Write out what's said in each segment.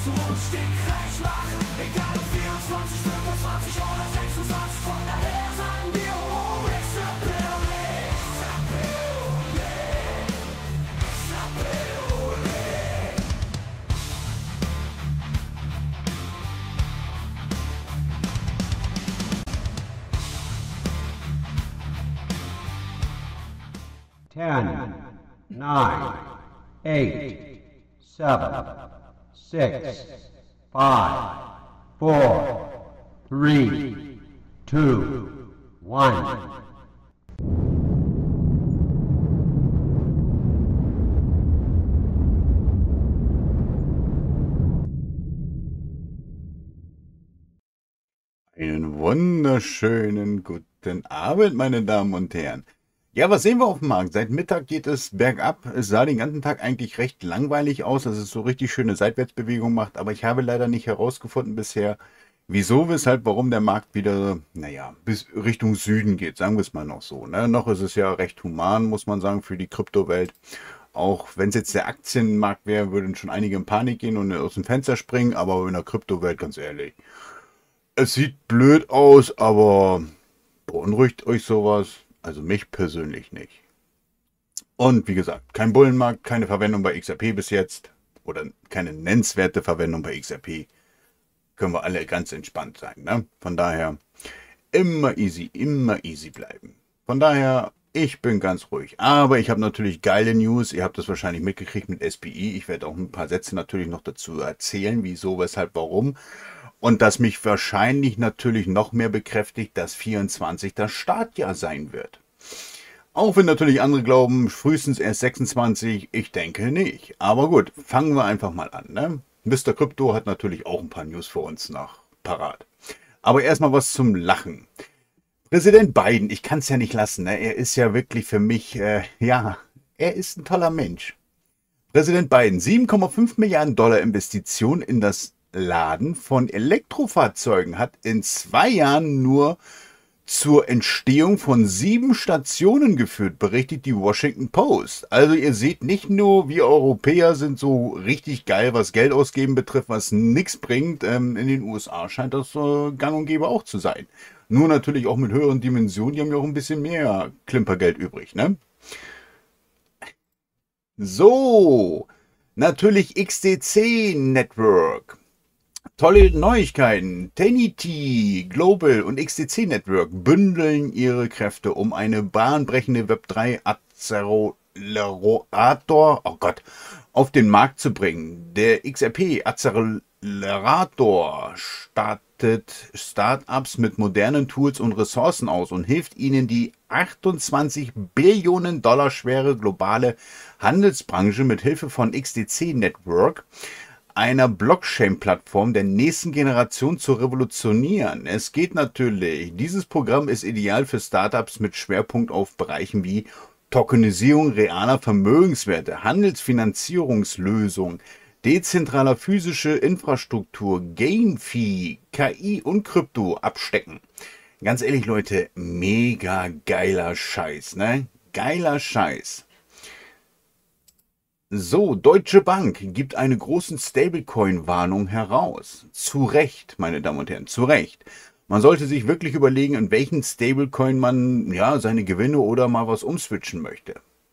zu uns stinkreich machen. Egal ob 24, 25 oder 26, von daher sagen wir, oh, it's a building. It's a building. It's a building. Ten, nine, eight, seven, six, five, four, three, two, one. Einen wunderschönen guten Abend, meine Damen und Herren. Ja, was sehen wir auf dem Markt? Seit Mittag geht es bergab. Es sah den ganzen Tag eigentlich recht langweilig aus, dass es so richtig schöne Seitwärtsbewegung macht. Aber ich habe leider nicht herausgefunden bisher, wieso, weshalb, warum der Markt wieder, naja, bis Richtung Süden geht. Sagen wir es mal noch so. Ne? Noch ist es ja recht human, muss man sagen, für die Kryptowelt. Auch wenn es jetzt der Aktienmarkt wäre, würden schon einige in Panik gehen und aus dem Fenster springen. Aber in der Kryptowelt, ganz ehrlich, es sieht blöd aus, aber beunruhigt euch sowas? Also mich persönlich nicht. Und wie gesagt, kein Bullenmarkt, keine Verwendung bei XRP bis jetzt. Oder keine nennenswerte Verwendung bei XRP. Können wir alle ganz entspannt sein. Ne? Von daher immer easy bleiben. Von daher, ich bin ganz ruhig. Aber ich habe natürlich geile News. Ihr habt das wahrscheinlich mitgekriegt mit SPI. Ich werde auch ein paar Sätze natürlich noch dazu erzählen. Wieso, weshalb, warum. Und das mich wahrscheinlich natürlich noch mehr bekräftigt, dass 24 das Startjahr sein wird. Auch wenn natürlich andere glauben, frühestens erst 26, ich denke nicht. Aber gut, fangen wir einfach mal an. Ne? Mr. Crypto hat natürlich auch ein paar News für uns noch parat. Aber erstmal was zum Lachen. Präsident Biden, ich kann es ja nicht lassen. Ne? Er ist ja wirklich für mich, ja, er ist ein toller Mensch. Präsident Biden, 7,5 Milliarden Dollar Investition in das Laden von Elektrofahrzeugen hat in 2 Jahren nur zur Entstehung von 7 Stationen geführt, berichtet die Washington Post. Also ihr seht, nicht nur wir Europäer sind so richtig geil, was Geld ausgeben betrifft, was nichts bringt. In den USA scheint das gang und gäbe auch zu sein. Nur natürlich auch mit höheren Dimensionen, die haben ja auch ein bisschen mehr Klimpergeld übrig, ne? So, natürlich XDC Network. Tolle Neuigkeiten. Tenity Global und XDC Network bündeln ihre Kräfte, um eine bahnbrechende Web3 Accelerator, oh Gott, auf den Markt zu bringen. Der XRP Accelerator startet Startups mit modernen Tools und Ressourcen aus und hilft ihnen, die 28 Billionen Dollar schwere globale Handelsbranche mit Hilfe von XDC Network, einer Blockchain-Plattform der nächsten Generation zu revolutionieren. Es geht natürlich. Dieses Programm ist ideal für Startups mit Schwerpunkt auf Bereichen wie Tokenisierung realer Vermögenswerte, Handelsfinanzierungslösungen, dezentraler physische Infrastruktur, GameFi, KI und Krypto abstecken. Ganz ehrlich, Leute, mega geiler Scheiß, ne? Geiler Scheiß. So, Deutsche Bank gibt eine große Stablecoin-Warnung heraus. Zu Recht, meine Damen und Herren, zu Recht. Man sollte sich wirklich überlegen, in welchen Stablecoin man ja seine Gewinne oder mal was umswitchen möchte.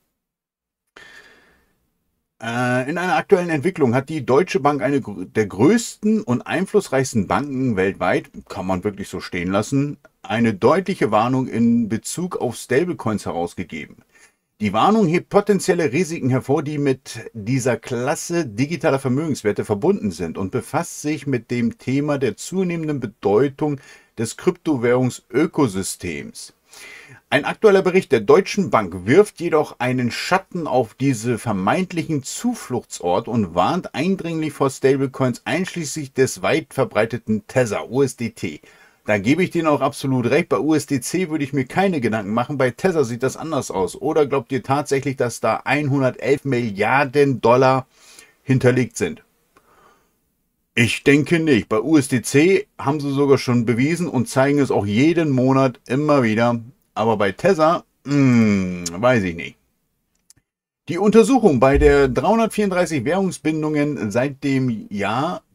In einer aktuellen Entwicklung hat die Deutsche Bank, eine der größten und einflussreichsten Banken weltweit, kann man wirklich so stehen lassen, eine deutliche Warnung in Bezug auf Stablecoins herausgegeben. Die Warnung hebt potenzielle Risiken hervor, die mit dieser Klasse digitaler Vermögenswerte verbunden sind und befasst sich mit dem Thema der zunehmenden Bedeutung des Kryptowährungsökosystems. Ein aktueller Bericht der Deutschen Bank wirft jedoch einen Schatten auf diese vermeintlichen Zufluchtsort und warnt eindringlich vor Stablecoins einschließlich des weit verbreiteten Tether, USDT. Da gebe ich denen auch absolut recht. Bei USDC würde ich mir keine Gedanken machen. Bei Tether sieht das anders aus. Oder glaubt ihr tatsächlich, dass da 111 Milliarden Dollar hinterlegt sind? Ich denke nicht. Bei USDC haben sie sogar schon bewiesen und zeigen es auch jeden Monat immer wieder. Aber bei Tether, weiß ich nicht. Die Untersuchung bei der 334 Währungsbindungen seit dem Jahr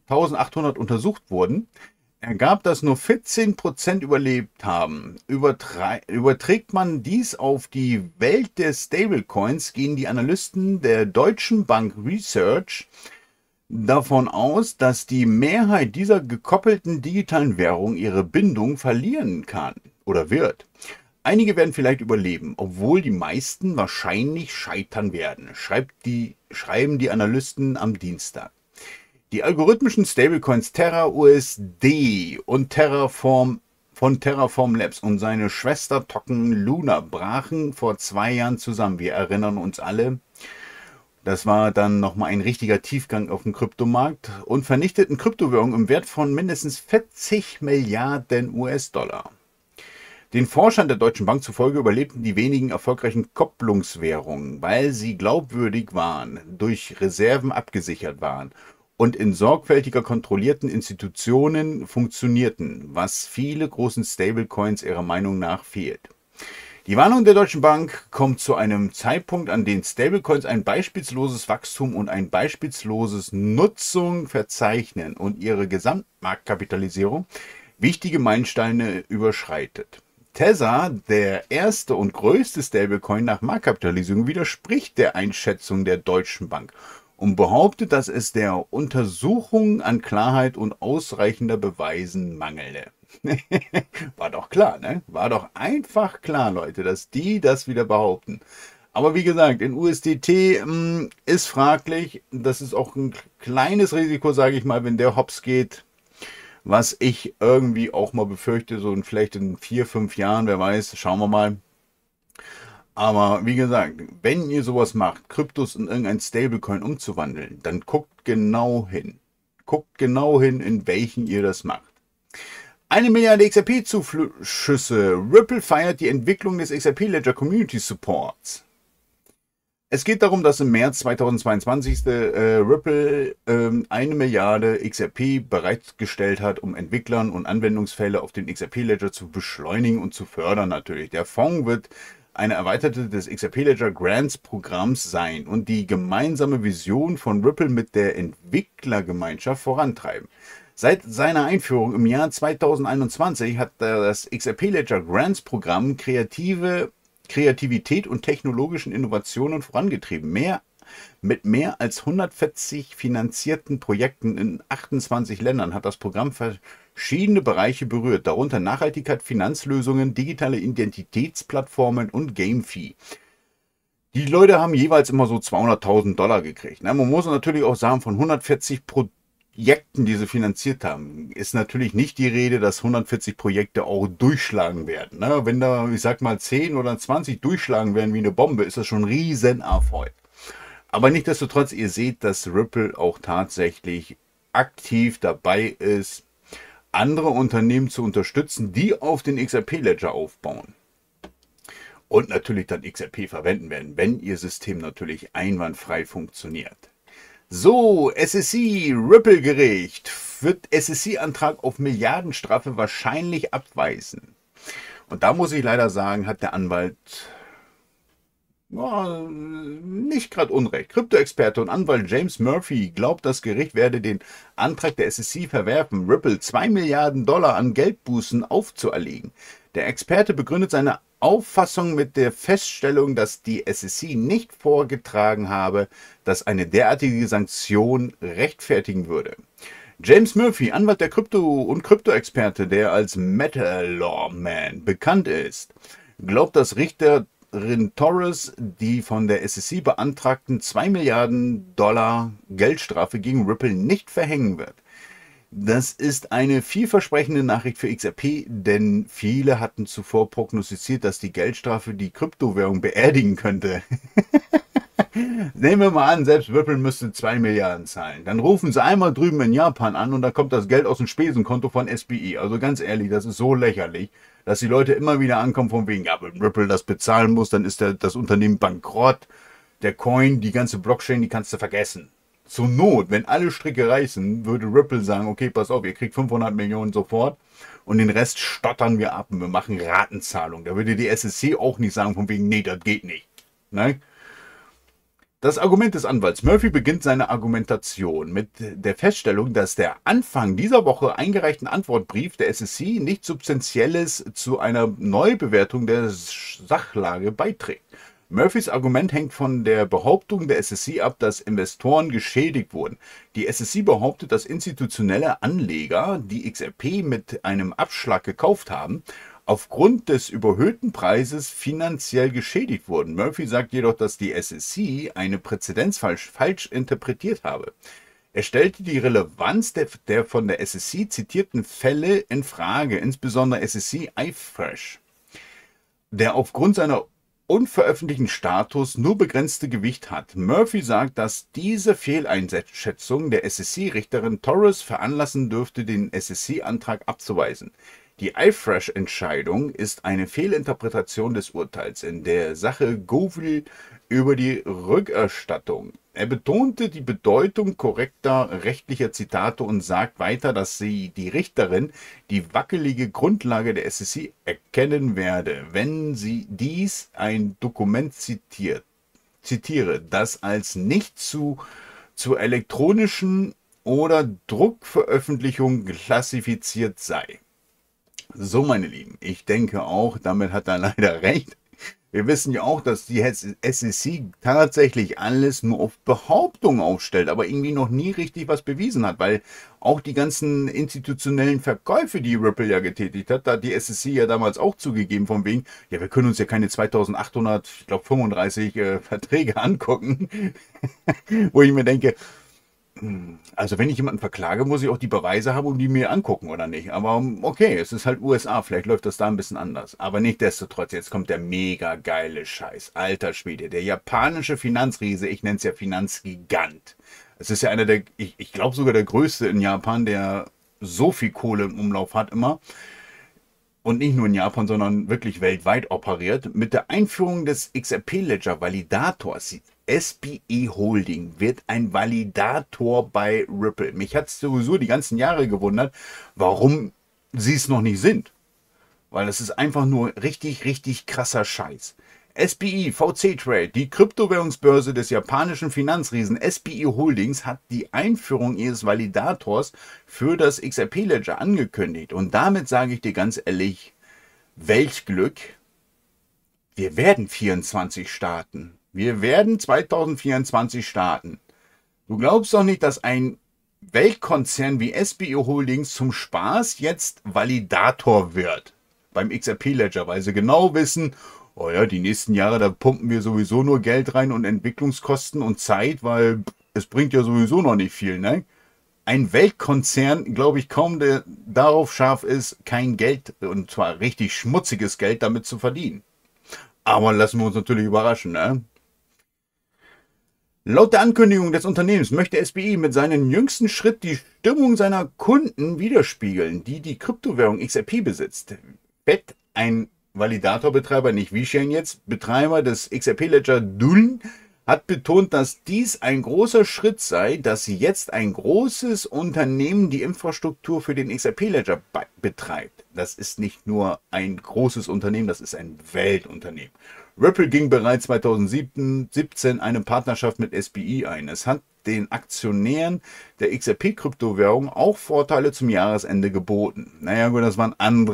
1800 untersucht wurden, ergab, dass nur 14% überlebt haben. Überträgt man dies auf die Welt der Stablecoins, gehen die Analysten der Deutschen Bank Research davon aus, dass die Mehrheit dieser gekoppelten digitalen Währung ihre Bindung verlieren kann oder wird. Einige werden vielleicht überleben, obwohl die meisten wahrscheinlich scheitern werden, schreiben die Analysten am Dienstag. Die algorithmischen Stablecoins Terra USD und Terraform von Terraform Labs und seine Schwester Token Luna brachen vor 2 Jahren zusammen. Wir erinnern uns alle. Das war dann nochmal ein richtiger Tiefgang auf dem Kryptomarkt und vernichteten Kryptowährungen im Wert von mindestens 40 Milliarden US-Dollar. Den Forschern der Deutschen Bank zufolge überlebten die wenigen erfolgreichen Kopplungswährungen, weil sie glaubwürdig waren, durch Reserven abgesichert waren und in sorgfältiger kontrollierten Institutionen funktionierten, was viele großen Stablecoins ihrer Meinung nach fehlt. Die Warnung der Deutschen Bank kommt zu einem Zeitpunkt, an dem Stablecoins ein beispielloses Wachstum und ein beispielloses Nutzung verzeichnen und ihre Gesamtmarktkapitalisierung wichtige Meilensteine überschreitet. Tether, der erste und größte Stablecoin nach Marktkapitalisierung, widerspricht der Einschätzung der Deutschen Bank und behauptet, dass es der Untersuchung an Klarheit und ausreichender Beweisen mangele. War doch klar, ne? War doch einfach klar, Leute, dass die das wieder behaupten. Aber wie gesagt, in USDT ist fraglich. Das ist auch ein kleines Risiko, sage ich mal, wenn der hops geht. Was ich irgendwie auch mal befürchte, so vielleicht in 4, 5 Jahren, wer weiß, schauen wir mal. Aber wie gesagt, wenn ihr sowas macht, Kryptos in irgendein Stablecoin umzuwandeln, dann guckt genau hin. Guckt genau hin, in welchen ihr das macht. 1 Milliarde XRP-Zuschüsse. Ripple feiert die Entwicklung des XRP Ledger Community Supports. Es geht darum, dass im März 2022 Ripple 1 Milliarde XRP bereitgestellt hat, um Entwicklern und Anwendungsfälle auf den XRP Ledger zu beschleunigen und zu fördern natürlich. Der Fonds wird eine erweiterte des XRP Ledger Grants Programms sein und die gemeinsame Vision von Ripple mit der Entwicklergemeinschaft vorantreiben. Seit seiner Einführung im Jahr 2021 hat das XRP Ledger Grants Programm Kreativität und technologischen Innovationen vorangetrieben. Mit mehr als 140 finanzierten Projekten in 28 Ländern hat das Programm verschiedene Bereiche berührt, darunter Nachhaltigkeit, Finanzlösungen, digitale Identitätsplattformen und GameFi. Die Leute haben jeweils immer so 200.000 Dollar gekriegt. Man muss natürlich auch sagen, von 140 Projekten, die sie finanziert haben, ist natürlich nicht die Rede, dass 140 Projekte auch durchschlagen werden. Wenn da, ich sag mal, 10 oder 20 durchschlagen werden wie eine Bombe, ist das schon ein Riesenerfolg. Aber nichtsdestotrotz, ihr seht, dass Ripple auch tatsächlich aktiv dabei ist, andere Unternehmen zu unterstützen, die auf den XRP-Ledger aufbauen. Und natürlich dann XRP verwenden werden, wenn ihr System natürlich einwandfrei funktioniert. So, SEC, Ripple-Gericht wird SEC-Antrag auf Milliardenstrafe wahrscheinlich abweisen. Und da muss ich leider sagen, hat der Anwalt nicht gerade Unrecht. Krypto-Experte und Anwalt James Murphy glaubt, das Gericht werde den Antrag der SEC verwerfen, Ripple 2 Milliarden Dollar an Geldbußen aufzuerlegen. Der Experte begründet seine Auffassung mit der Feststellung, dass die SEC nicht vorgetragen habe, dass eine derartige Sanktion rechtfertigen würde. James Murphy, Anwalt der Krypto-Experte, der als Metal Lawman bekannt ist, glaubt, dass Richterin Torres die von der SEC beantragten 2 Milliarden Dollar Geldstrafe gegen Ripple nicht verhängen wird. Das ist eine vielversprechende Nachricht für XRP, denn viele hatten zuvor prognostiziert, dass die Geldstrafe die Kryptowährung beerdigen könnte. Nehmen wir mal an, selbst Ripple müsste 2 Milliarden zahlen. Dann rufen sie einmal drüben in Japan an und da kommt das Geld aus dem Spesenkonto von SBI. Also ganz ehrlich, das ist so lächerlich, dass die Leute immer wieder ankommen von wegen, ja, wenn Ripple das bezahlen muss, dann ist das Unternehmen bankrott. Der Coin, die ganze Blockchain, die kannst du vergessen. Zur Not, wenn alle Stricke reißen, würde Ripple sagen, okay, pass auf, ihr kriegt 500 Millionen sofort und den Rest stottern wir ab und wir machen Ratenzahlung. Da würde die SEC auch nicht sagen von wegen, nee, das geht nicht. Ne? Das Argument des Anwalts Murphy beginnt seine Argumentation mit der Feststellung, dass der Anfang dieser Woche eingereichten Antwortbrief der SEC nichts Substanzielles zu einer Neubewertung der Sachlage beiträgt. Murphys Argument hängt von der Behauptung der SEC ab, dass Investoren geschädigt wurden. Die SEC behauptet, dass institutionelle Anleger, die XRP mit einem Abschlag gekauft haben, aufgrund des überhöhten Preises finanziell geschädigt wurden. Murphy sagt jedoch, dass die SEC eine Präzedenz falsch interpretiert habe. Er stellte die Relevanz der von der SEC zitierten Fälle in Frage, insbesondere SEC iFresh, der aufgrund seiner unveröffentlichten Status nur begrenzte Gewicht hat. Murphy sagt, dass diese Fehleinschätzung der SEC-Richterin Torres veranlassen dürfte, den SEC-Antrag abzuweisen. Die iFresh-Entscheidung ist eine Fehlinterpretation des Urteils in der Sache Govil über die Rückerstattung. Er betonte die Bedeutung korrekter rechtlicher Zitate und sagt weiter, dass die Richterin die wackelige Grundlage der SEC erkennen werde, wenn sie ein Dokument zitiere, das als nicht zur elektronischen oder Druckveröffentlichung klassifiziert sei. So, meine Lieben, ich denke auch, damit hat er leider recht. Wir wissen ja auch, dass die SEC tatsächlich alles nur auf Behauptungen aufstellt, aber irgendwie noch nie richtig was bewiesen hat, weil auch die ganzen institutionellen Verkäufe, die Ripple ja getätigt hat, da hat die SEC ja damals auch zugegeben von wegen, ja, wir können uns ja keine 2835 Verträge angucken, wo ich mir denke, also wenn ich jemanden verklage, muss ich auch die Beweise haben und die mir angucken, oder nicht? Aber okay, es ist halt USA, vielleicht läuft das da ein bisschen anders. Aber nichtsdestotrotz, jetzt kommt der mega geile Scheiß. Alter Schwede, der japanische Finanzriese, ich nenne es ja Finanzgigant. Es ist ja einer der, ich glaube sogar der größte in Japan, der so viel Kohle im Umlauf hat immer. Und nicht nur in Japan, sondern wirklich weltweit operiert. Mit der Einführung des XRP-Ledger-Validators SBE Holding wird ein Validator bei Ripple. Mich hat es sowieso die ganzen Jahre gewundert, warum sie es noch nicht sind. Weil das ist einfach nur richtig, richtig krasser Scheiß. SBE VC Trade, die Kryptowährungsbörse des japanischen Finanzriesen SBE Holdings, hat die Einführung ihres Validators für das XRP Ledger angekündigt. Und damit sage ich dir ganz ehrlich, welch Glück. Wir werden 24 starten. Wir werden 2024 starten. Du glaubst doch nicht, dass ein Weltkonzern wie SBE Holdings zum Spaß jetzt Validator wird beim XRP Ledger, weil sie genau wissen, oh ja, die nächsten Jahre, da pumpen wir sowieso nur Geld rein und Entwicklungskosten und Zeit, weil es bringt ja sowieso noch nicht viel, ne? Ein Weltkonzern, glaube ich kaum, der darauf scharf ist, kein Geld, und zwar richtig schmutziges Geld damit zu verdienen. Aber lassen wir uns natürlich überraschen, ne? Laut der Ankündigung des Unternehmens möchte SBE mit seinem jüngsten Schritt die Stimmung seiner Kunden widerspiegeln, die die Kryptowährung XRP besitzt. Bett, ein Validatorbetreiber, nicht VeChain jetzt, Betreiber des XRP-Ledger Duln, hat betont, dass dies ein großer Schritt sei, dass sie jetzt ein großes Unternehmen die Infrastruktur für den XRP-Ledger betreibt. Das ist nicht nur ein großes Unternehmen, das ist ein Weltunternehmen. Ripple ging bereits 2017 eine Partnerschaft mit SBE ein. Es hat den Aktionären der XRP-Kryptowährung auch Vorteile zum Jahresende geboten. Naja gut, das waren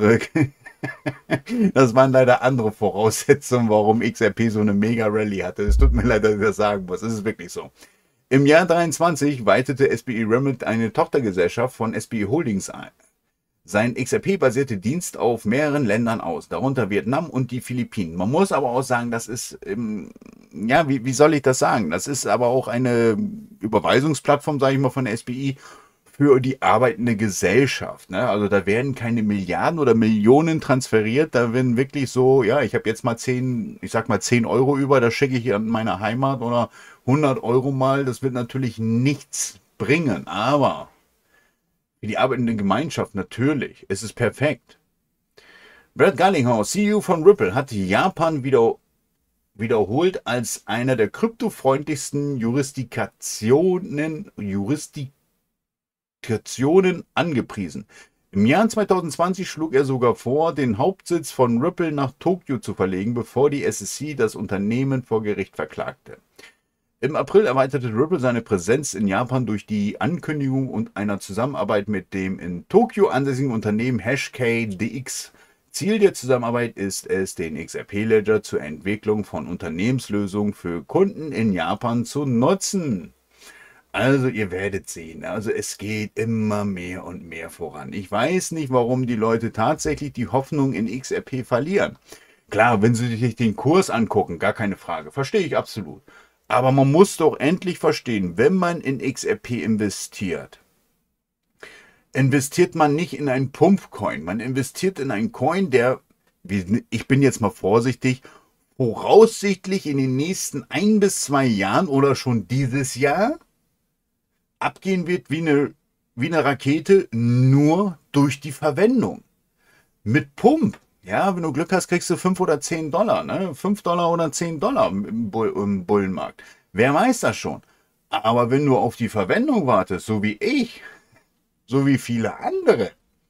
leider andere Voraussetzungen, warum XRP so eine Mega-Rallye hatte. Es tut mir leid, dass ich das sagen muss. Es ist wirklich so. Im Jahr 2023 weitete SBE Remit eine Tochtergesellschaft von SBE Holdings ein. Sein XRP-basierte Dienst auf mehreren Ländern aus, darunter Vietnam und die Philippinen. Man muss aber auch sagen, das ist, ja, wie soll ich das sagen? Das ist aber auch eine Überweisungsplattform, sage ich mal, von der SBE für die arbeitende Gesellschaft. Ne? Also da werden keine Milliarden oder Millionen transferiert, da werden wirklich so, ja, ich habe jetzt mal 10 Euro über, das schicke ich an meine Heimat oder 100 Euro mal, das wird natürlich nichts bringen, aber für die arbeitende Gemeinschaft natürlich, es ist perfekt. Brad Garlinghouse, CEO von Ripple, hat Japan wiederholt als einer der kryptofreundlichsten Jurisdiktionen angepriesen. Im Jahr 2020 schlug er sogar vor, den Hauptsitz von Ripple nach Tokio zu verlegen, bevor die SEC das Unternehmen vor Gericht verklagte. Im April erweiterte Ripple seine Präsenz in Japan durch die Ankündigung und einer Zusammenarbeit mit dem in Tokio ansässigen Unternehmen HashKDX. Ziel der Zusammenarbeit ist es, den XRP-Ledger zur Entwicklung von Unternehmenslösungen für Kunden in Japan zu nutzen. Also ihr werdet sehen, also es geht immer mehr und mehr voran. Ich weiß nicht, warum die Leute tatsächlich die Hoffnung in XRP verlieren. Klar, wenn sie sich den Kurs angucken, gar keine Frage, verstehe ich absolut. Aber man muss doch endlich verstehen, wenn man in XRP investiert, investiert man nicht in einen Pumpcoin. Man investiert in einen Coin, der, ich bin jetzt mal vorsichtig, voraussichtlich in den nächsten 1 bis 2 Jahren oder schon dieses Jahr abgehen wird wie eine Rakete, nur durch die Verwendung. Mit Pump. Ja, wenn du Glück hast, kriegst du 5 oder 10 Dollar, ne? 5 Dollar oder 10 Dollar im Bullenmarkt. Wer weiß das schon? Aber wenn du auf die Verwendung wartest, so wie ich, so wie viele andere,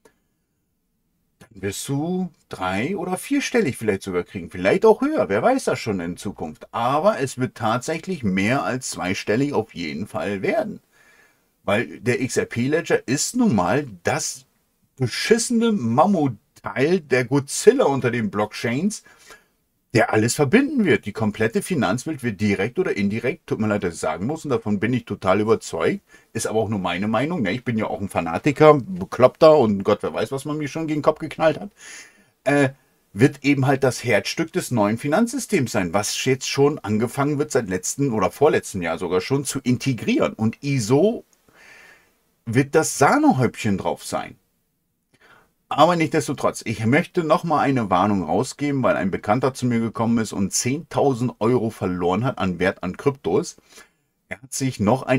dann wirst du 3- oder 4-stellig vielleicht sogar kriegen. Vielleicht auch höher, wer weiß das schon in Zukunft. Aber es wird tatsächlich mehr als 2-stellig auf jeden Fall werden. Weil der XRP-Ledger ist nun mal das beschissene Mammutteil, der Godzilla unter den Blockchains, der alles verbinden wird. Die komplette Finanzwelt wird direkt oder indirekt, tut mir leid, dass ich sagen muss, und davon bin ich total überzeugt, ist aber auch nur meine Meinung. Ne? Ich bin ja auch ein Fanatiker, Bekloppter und Gott, wer weiß, was man mir schon gegen den Kopf geknallt hat. Wird eben halt das Herzstück des neuen Finanzsystems sein, was jetzt schon angefangen wird seit letzten oder vorletzten Jahr sogar schon zu integrieren. Und ISO wird das Sahnehäubchen drauf sein. Aber nichtsdestotrotz, ich möchte nochmal eine Warnung rausgeben, weil ein Bekannter zu mir gekommen ist und 10.000 Euro verloren hat an Wert an Kryptos. Er hat sich noch ein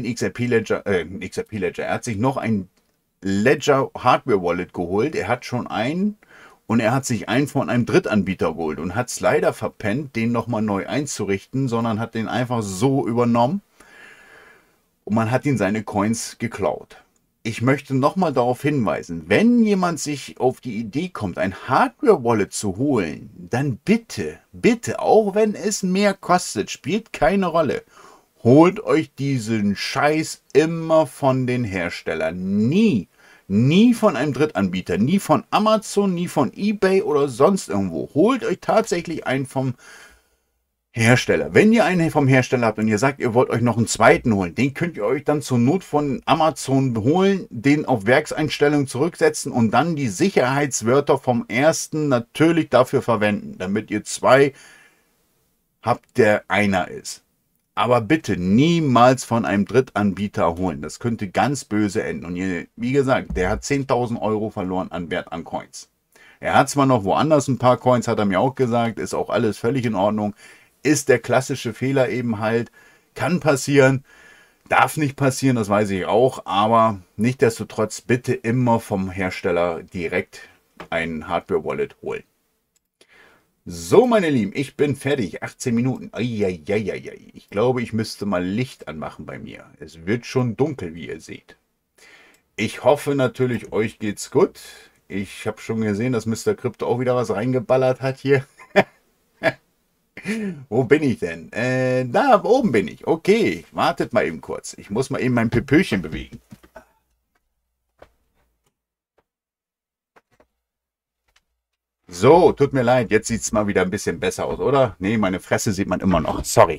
er hat sich noch ein Ledger Hardware Wallet geholt. Er hat schon einen und er hat sich einen von einem Drittanbieter geholt und hat es leider verpennt, den nochmal neu einzurichten, sondern hat den einfach so übernommen und man hat ihm seine Coins geklaut. Ich möchte nochmal darauf hinweisen, wenn jemand sich auf die Idee kommt, ein Hardware-Wallet zu holen, dann bitte, bitte, auch wenn es mehr kostet, spielt keine Rolle, holt euch diesen Scheiß immer von den Herstellern. Nie von einem Drittanbieter, nie von Amazon, nie von eBay oder sonst irgendwo. Holt euch tatsächlich einen vom Hersteller. Wenn ihr einen vom Hersteller habt und ihr sagt, ihr wollt euch noch einen zweiten holen, den könnt ihr euch dann zur Not von Amazon holen, den auf Werkseinstellung zurücksetzen und dann die Sicherheitswörter vom ersten natürlich dafür verwenden, damit ihr 2 habt, der einer ist. Aber bitte niemals von einem Drittanbieter holen. Das könnte ganz böse enden. Und ihr, wie gesagt, der hat 10.000 Euro verloren an Wert an Coins. Er hat zwar noch woanders ein paar Coins, hat er mir auch gesagt, ist auch alles völlig in Ordnung. Ist der klassische Fehler eben halt, kann passieren, darf nicht passieren, das weiß ich auch, aber nichtsdestotrotz bitte immer vom Hersteller direkt ein Hardware-Wallet holen. So, meine Lieben, ich bin fertig, 18 Minuten, eieieiei. Ich glaube, ich müsste mal Licht anmachen bei mir. Es wird schon dunkel, wie ihr seht. Ich hoffe natürlich, euch geht's gut. Ich habe schon gesehen, dass Mr. Crypto auch wieder was reingeballert hat hier. Wo bin ich denn? Da oben bin ich. Okay, wartet mal eben kurz. Ich muss mal eben mein Pöpöchen bewegen. So, tut mir leid. Jetzt sieht es mal wieder ein bisschen besser aus, oder? Nee, meine Fresse sieht man immer noch. Sorry.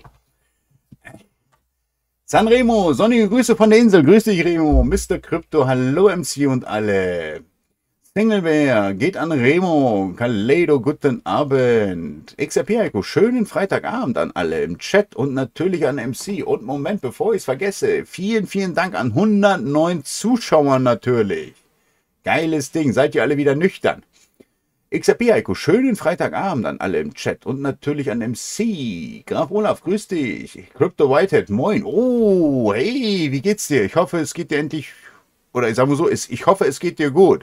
Sanremo, sonnige Grüße von der Insel. Grüß dich, Remo. Mr. Crypto, hallo MC und alle. Singlebär, geht an Remo, Kaleido, guten Abend. XRP Heiko, schönen Freitagabend an alle im Chat und natürlich an MC. Und Moment, bevor ich es vergesse, vielen, vielen Dank an 109 Zuschauer natürlich. Geiles Ding, seid ihr alle wieder nüchtern. XRP Heiko, schönen Freitagabend an alle im Chat und natürlich an MC. Graf Olaf, grüß dich. Crypto Whitehead, moin. Oh, hey, wie geht's dir? Ich hoffe, es geht dir endlich, oder ich sage mal so, ich hoffe, es geht dir gut.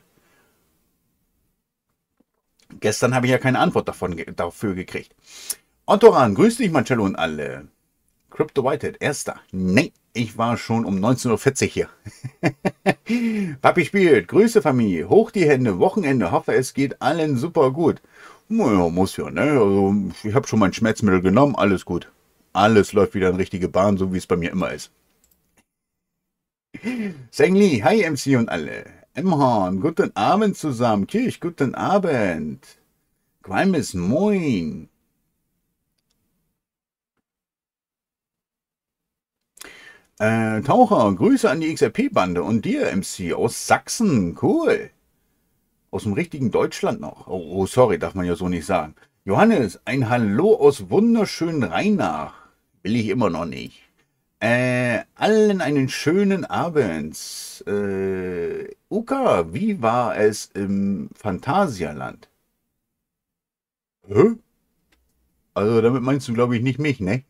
Gestern habe ich ja keine Antwort dafür gekriegt. Ottoran, grüß dich, Marcello und alle. Crypto Whitehead, erster. Nein, ich war schon um 19:40 Uhr hier. Papi spielt, Grüße Familie, hoch die Hände, Wochenende, hoffe es geht allen super gut. Naja, muss ja, ne? Also, ich habe schon mein Schmerzmittel genommen, alles gut. alles läuft wieder in richtige Bahn, so wie es bei mir immer ist. Seng Li, hi MC und alle. Emhorn, guten Abend zusammen. Kirch, guten Abend. Qualmis, moin. Taucher, Grüße an die XRP-Bande und dir, MC, aus Sachsen. Cool. Aus dem richtigen Deutschland noch. Oh, sorry, darf man ja so nicht sagen. Johannes, ein Hallo aus wunderschönen Rheinach. Will ich immer noch nicht. Allen einen schönen Abend. Uka, wie war es im Phantasialand? Hä? Also damit meinst du, glaube ich, nicht mich, ne?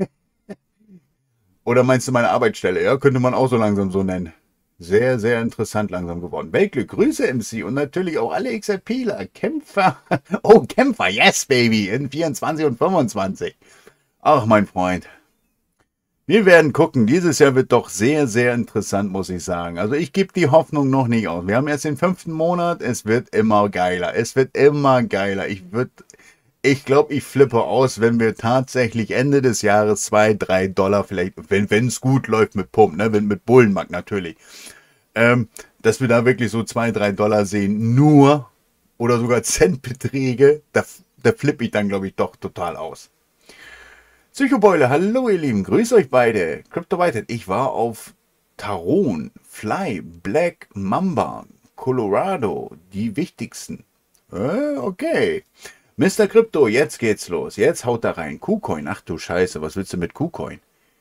Oder meinst du meine Arbeitsstelle? Ja, könnte man auch so langsam so nennen. Sehr, sehr interessant langsam geworden. Weltglück, Grüße MC und natürlich auch alle XRPler. Kämpfer. Oh, Kämpfer, yes, baby. In 24 und 25. Ach, mein Freund. Wir werden gucken. Dieses Jahr wird doch sehr, sehr interessant, muss ich sagen. Also ich gebe die Hoffnung noch nicht aus. Wir haben erst den 5. Monat. Es wird immer geiler. Es wird immer geiler. Ich glaube, ich flippe aus, wenn wir tatsächlich Ende des Jahres 2, 3 Dollar vielleicht, wenn es gut läuft mit Pump, ne, mit Bullenmarkt natürlich, dass wir da wirklich so 2, 3 Dollar sehen, nur oder sogar Centbeträge, da flippe ich dann, glaube ich, doch total aus. Psychobeule, hallo ihr Lieben, grüßt euch beide. Crypto Whitehead, ich war auf Taron, Fly, Black Mamba, Colorado, die wichtigsten. Okay. Mr. Crypto, jetzt geht's los. Jetzt haut da rein. KuCoin, ach du Scheiße, was willst du mit KuCoin?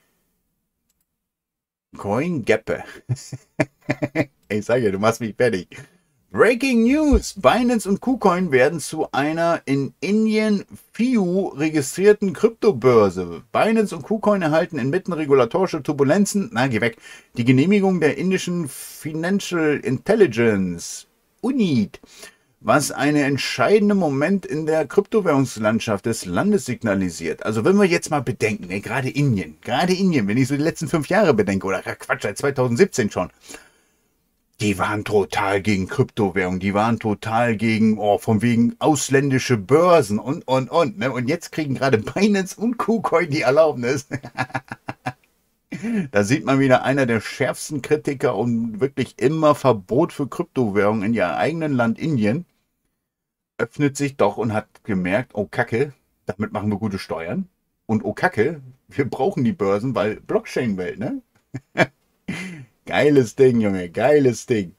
CoinGeppe. Ich sage ja, du machst mich fertig. Breaking News! Binance und KuCoin werden zu einer in Indien FIU registrierten Kryptobörse. Binance und KuCoin erhalten inmitten regulatorischer Turbulenzen, na geh weg, die Genehmigung der indischen Financial Intelligence, UNID, was einen entscheidenden Moment in der Kryptowährungslandschaft des Landes signalisiert. Also wenn wir jetzt mal bedenken, gerade Indien, wenn ich so die letzten 5 Jahre bedenke, oder Quatsch, seit 2017 schon, die waren total gegen Kryptowährung, die waren total gegen, von wegen ausländische Börsen und. Ne? Und jetzt kriegen gerade Binance und KuCoin die Erlaubnis. Da sieht man wieder einer der schärfsten Kritiker und wirklich immer Verbot für Kryptowährung in ihrem eigenen Land Indien. Öffnet sich doch und hat gemerkt, oh Kacke, damit machen wir gute Steuern. Und oh Kacke, wir brauchen die Börsen, weil Blockchain-Welt, ne? Geiles Ding, Junge, geiles Ding.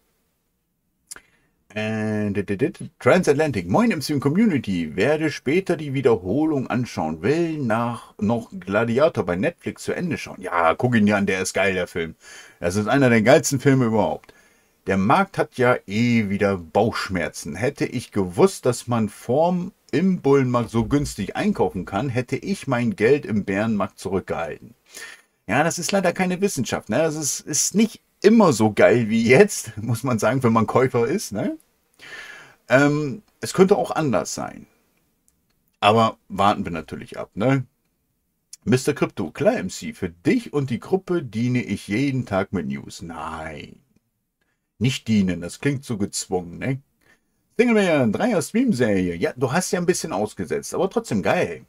Transatlantic, moin MC Community, werde später die Wiederholung anschauen, will noch Gladiator bei Netflix zu Ende schauen. Ja, guck ihn dir an, der ist geil, der Film. Das ist einer der geilsten Filme überhaupt. Der Markt hat ja eh wieder Bauchschmerzen. Hätte ich gewusst, dass man im Bullenmarkt so günstig einkaufen kann, hätte ich mein Geld im Bärenmarkt zurückgehalten. Ja, das ist leider keine Wissenschaft. Ne? Das ist nicht immer so geil wie jetzt, muss man sagen, wenn man Käufer ist. Ne? Es könnte auch anders sein. Aber warten wir natürlich ab. Ne? Mr. Crypto, klar MC, für dich und die Gruppe diene ich jeden Tag mit News. Nein, nicht dienen, das klingt so gezwungen. Ne? Singleman, 3er-Stream-Serie. Ja, du hast ja ein bisschen ausgesetzt, aber trotzdem geil.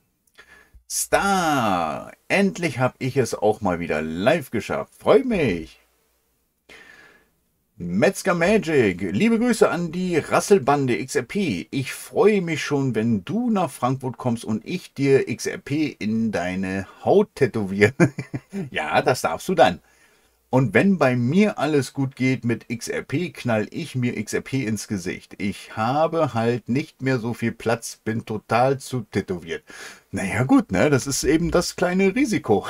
Star, endlich habe ich es auch mal wieder live geschafft. Freut mich. Metzger Magic, liebe Grüße an die Rasselbande XRP. Ich freue mich schon, wenn du nach Frankfurt kommst und ich dir XRP in deine Haut tätowiere. Ja, das darfst du dann. Und wenn bei mir alles gut geht mit XRP, knall ich mir XRP ins Gesicht. Ich habe halt nicht mehr so viel Platz, bin total zu tätowiert. Naja gut, ne, das ist eben das kleine Risiko.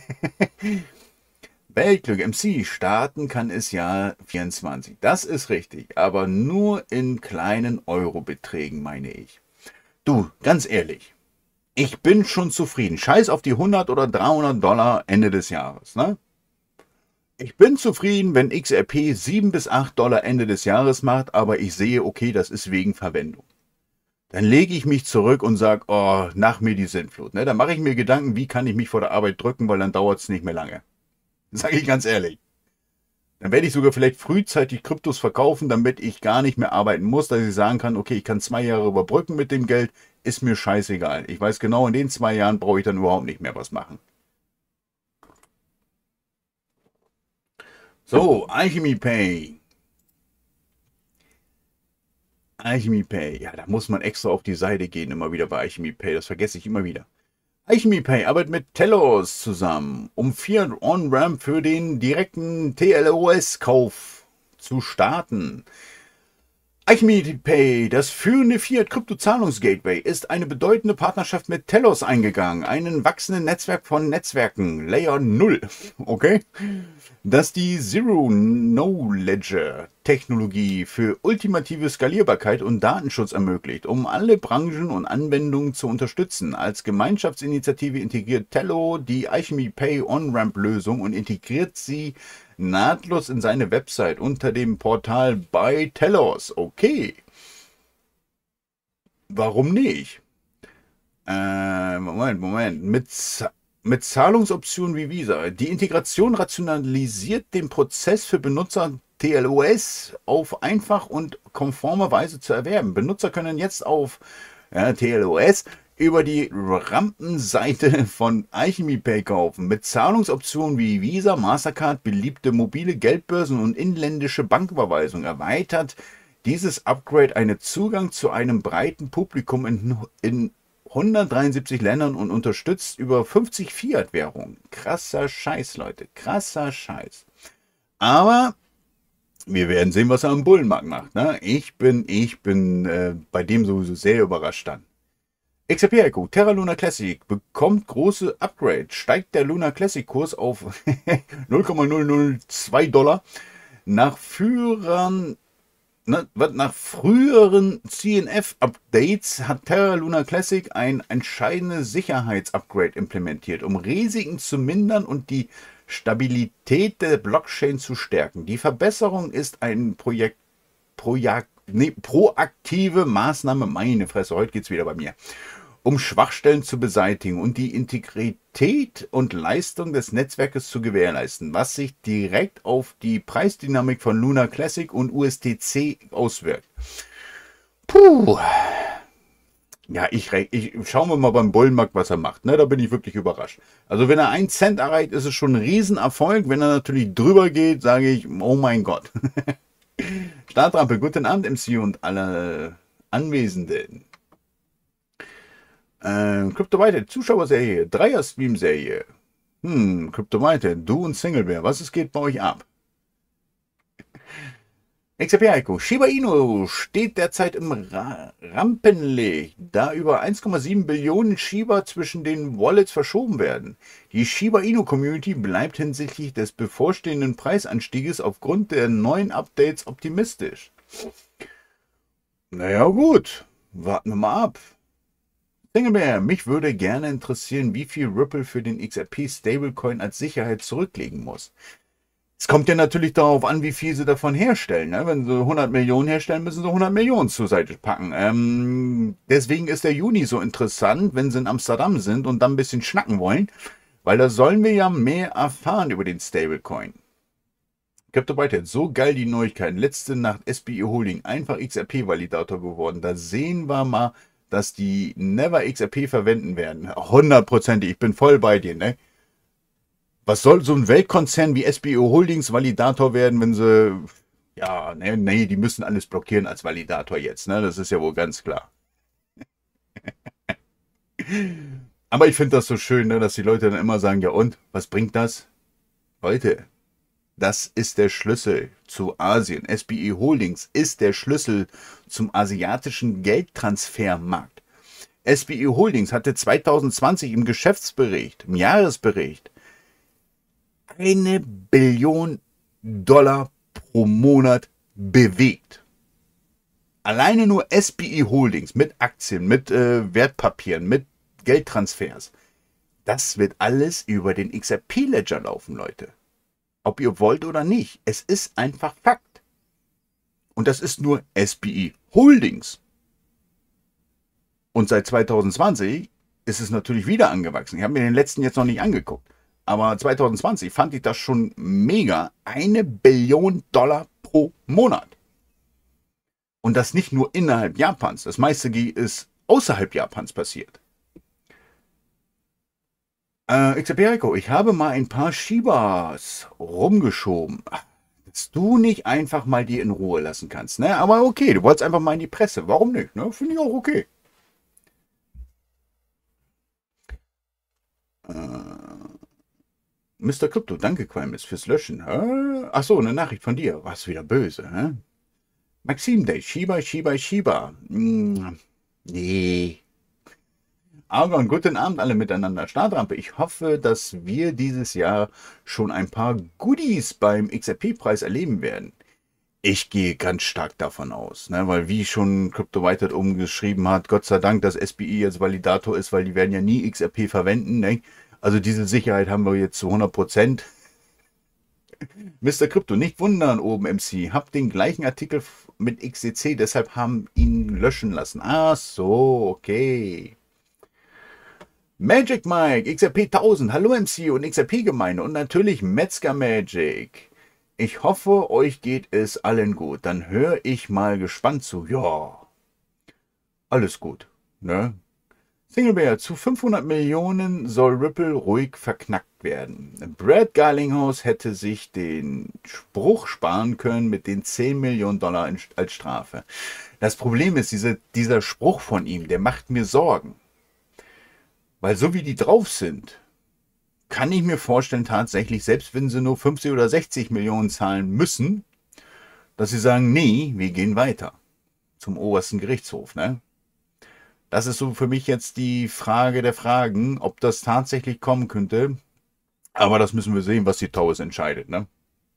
Weltglück MC, starten kann es ja 24. Das ist richtig, aber nur in kleinen Eurobeträgen, meine ich. Du, ganz ehrlich, ich bin schon zufrieden. Scheiß auf die 100 oder 300 Dollar Ende des Jahres, ne? Ich bin zufrieden, wenn XRP 7 bis 8 Dollar Ende des Jahres macht, aber ich sehe, okay, das ist wegen Verwendung. Dann lege ich mich zurück und sage, oh, nach mir die Sintflut. Ne? Dann mache ich mir Gedanken, wie kann ich mich vor der Arbeit drücken, weil dann dauert es nicht mehr lange. Sage ich ganz ehrlich. Dann werde ich sogar vielleicht frühzeitig Kryptos verkaufen, damit ich gar nicht mehr arbeiten muss, dass ich sagen kann, okay, ich kann 2 Jahre überbrücken mit dem Geld, ist mir scheißegal. Ich weiß genau, in den 2 Jahren brauche ich dann überhaupt nicht mehr was machen. So, Alchemy Pay. Alchemy Pay. Ja, da muss man extra auf die Seite gehen, immer wieder bei Alchemy Pay. Das vergesse ich immer wieder. Alchemy Pay arbeitet mit Telos zusammen, um Fiat On-Ramp für den direkten TLOS-Kauf zu starten. Alchemy Pay, das führende Fiat-Krypto-Zahlungsgateway, ist eine bedeutende Partnerschaft mit Telos eingegangen, einem wachsenden Netzwerk von Netzwerken, Layer 0, okay, das die Zero-Knowledge-Technologie für ultimative Skalierbarkeit und Datenschutz ermöglicht, um alle Branchen und Anwendungen zu unterstützen. Als Gemeinschaftsinitiative integriert Telo die Alchemy Pay On-Ramp-Lösung und integriert sie nahtlos in seine Website unter dem Portal bei Telos. Okay. Warum nicht? Moment. Mit Zahlungsoptionen wie Visa. Die Integration rationalisiert den Prozess für Benutzer TLOS auf einfach und konforme Weise zu erwerben. Benutzer können jetzt auf TLOS über die Rampenseite von Alchemy Pay kaufen. Mit Zahlungsoptionen wie Visa, Mastercard, beliebte mobile Geldbörsen und inländische Banküberweisung erweitert dieses Upgrade einen Zugang zu einem breiten Publikum in 173 Ländern und unterstützt über 50 Fiat-Währungen. Krasser Scheiß, Leute. Krasser Scheiß. Aber wir werden sehen, was er am Bullenmarkt macht. Ne? Ich bin bei dem sowieso sehr überrascht dann. XRP Echo, Terra Luna Classic bekommt große Upgrade. Steigt der Luna Classic Kurs auf 0,002 Dollar. Nach früheren CNF-Updates hat Terra Luna Classic ein entscheidendes Sicherheitsupgrade implementiert, um Risiken zu mindern und die Stabilität der Blockchain zu stärken. Die Verbesserung ist eine proaktive Maßnahme, meine Fresse, heute geht's wieder bei mir, um Schwachstellen zu beseitigen und die Integrität und Leistung des Netzwerkes zu gewährleisten, was sich direkt auf die Preisdynamik von Luna Classic und USDC auswirkt. Puh. Ja, schauen wir mal beim Bullenmarkt, was er macht. Ne, da bin ich wirklich überrascht. Also wenn er 1 Cent erreicht, ist es schon ein Riesenerfolg. Wenn er natürlich drüber geht, sage ich, oh mein Gott. Startrampe, guten Abend, MC und alle Anwesenden. Kryptowite, Zuschauerserie, Dreier-Stream-Serie. Kryptowite, du und Singlebear, was geht bei euch ab? XRP Echo, Shiba Inu steht derzeit im Rampenlicht, da über 1,7 Billionen Shiba zwischen den Wallets verschoben werden. Die Shiba Inu Community bleibt hinsichtlich des bevorstehenden Preisanstieges aufgrund der neuen Updates optimistisch. Naja gut, warten wir mal ab. Singlebear, mich würde gerne interessieren, wie viel Ripple für den XRP Stablecoin als Sicherheit zurücklegen muss. Es kommt ja natürlich darauf an, wie viel sie davon herstellen. Ne? Wenn sie 100 Millionen herstellen, müssen sie 100 Millionen zur Seite packen. Deswegen ist der Juni so interessant, wenn sie in Amsterdam sind und dann ein bisschen schnacken wollen, weil da sollen wir ja mehr erfahren über den Stablecoin. Kryptowite, so geil die Neuigkeiten. Letzte Nacht SBI Holding, einfach XRP-Validator geworden. Da sehen wir mal, dass die Never XRP verwenden werden. 100%, ich bin voll bei dir, ne? Was soll so ein Weltkonzern wie SBO Holdings Validator werden, wenn sie... Ja, nee, die müssen alles blockieren als Validator jetzt, ne? Das ist ja wohl ganz klar. Aber ich finde das so schön, ne, dass die Leute dann immer sagen, ja und, was bringt das? Leute, das ist der Schlüssel zu Asien. SBI Holdings ist der Schlüssel zum asiatischen Geldtransfermarkt. SBI Holdings hatte 2020 im Geschäftsbericht, im Jahresbericht, 1 Billion Dollar pro Monat bewegt. Alleine nur SBI Holdings mit Aktien, mit Wertpapieren, mit Geldtransfers. Das wird alles über den XRP Ledger laufen, Leute. Ob ihr wollt oder nicht. Es ist einfach Fakt. Und das ist nur SBI Holdings. Und seit 2020 ist es natürlich wieder angewachsen. Ich habe mir den letzten jetzt noch nicht angeguckt. Aber 2020 fand ich das schon mega. 1 Billion Dollar pro Monat. Und das nicht nur innerhalb Japans. Das meiste ist außerhalb Japans passiert. XRP Echo, ich habe mal ein paar Shibas rumgeschoben. dass du nicht einfach mal die in Ruhe lassen kannst. Ne? Aber okay, du wolltest einfach mal in die Presse. Warum nicht? Ne? Finde ich auch okay. Mr. Crypto, danke Qualmis fürs Löschen. Achso, eine Nachricht von dir. Warst wieder böse, hä? Maxim Day, Shiba, Shiba, Shiba. Nee. Argon, guten Abend alle miteinander. Startrampe, ich hoffe, dass wir dieses Jahr schon ein paar Goodies beim XRP-Preis erleben werden. Ich gehe ganz stark davon aus, ne? Weil wie schon Crypto Whitehead umgeschrieben hat, Gott sei Dank, dass SBI jetzt Validator ist, weil die werden ja nie XRP verwenden. Ne? Also diese Sicherheit haben wir jetzt zu 100%. Mr. Crypto, nicht wundern, oben MC. Hab den gleichen Artikel mit XCC, deshalb haben ihn löschen lassen. Ach so, okay. Magic Mike, XRP 1000, hallo MC und XRP-Gemeinde und natürlich Metzger Magic. Ich hoffe, euch geht es allen gut. Dann höre ich mal gespannt zu. Ja, alles gut. Ne? Singlebear, zu 500 Millionen soll Ripple ruhig verknackt werden. Brad Garlinghouse hätte sich den Spruch sparen können mit den 10 Millionen Dollar als Strafe. Das Problem ist, dieser Spruch von ihm, der macht mir Sorgen. Weil so wie die drauf sind, kann ich mir vorstellen, tatsächlich, selbst wenn sie nur 50 oder 60 Millionen zahlen müssen, dass sie sagen, nee, wir gehen weiter zum obersten Gerichtshof. Ne? Das ist so für mich jetzt die Frage der Fragen, ob das tatsächlich kommen könnte. Aber das müssen wir sehen, was die Towers entscheidet. Ne?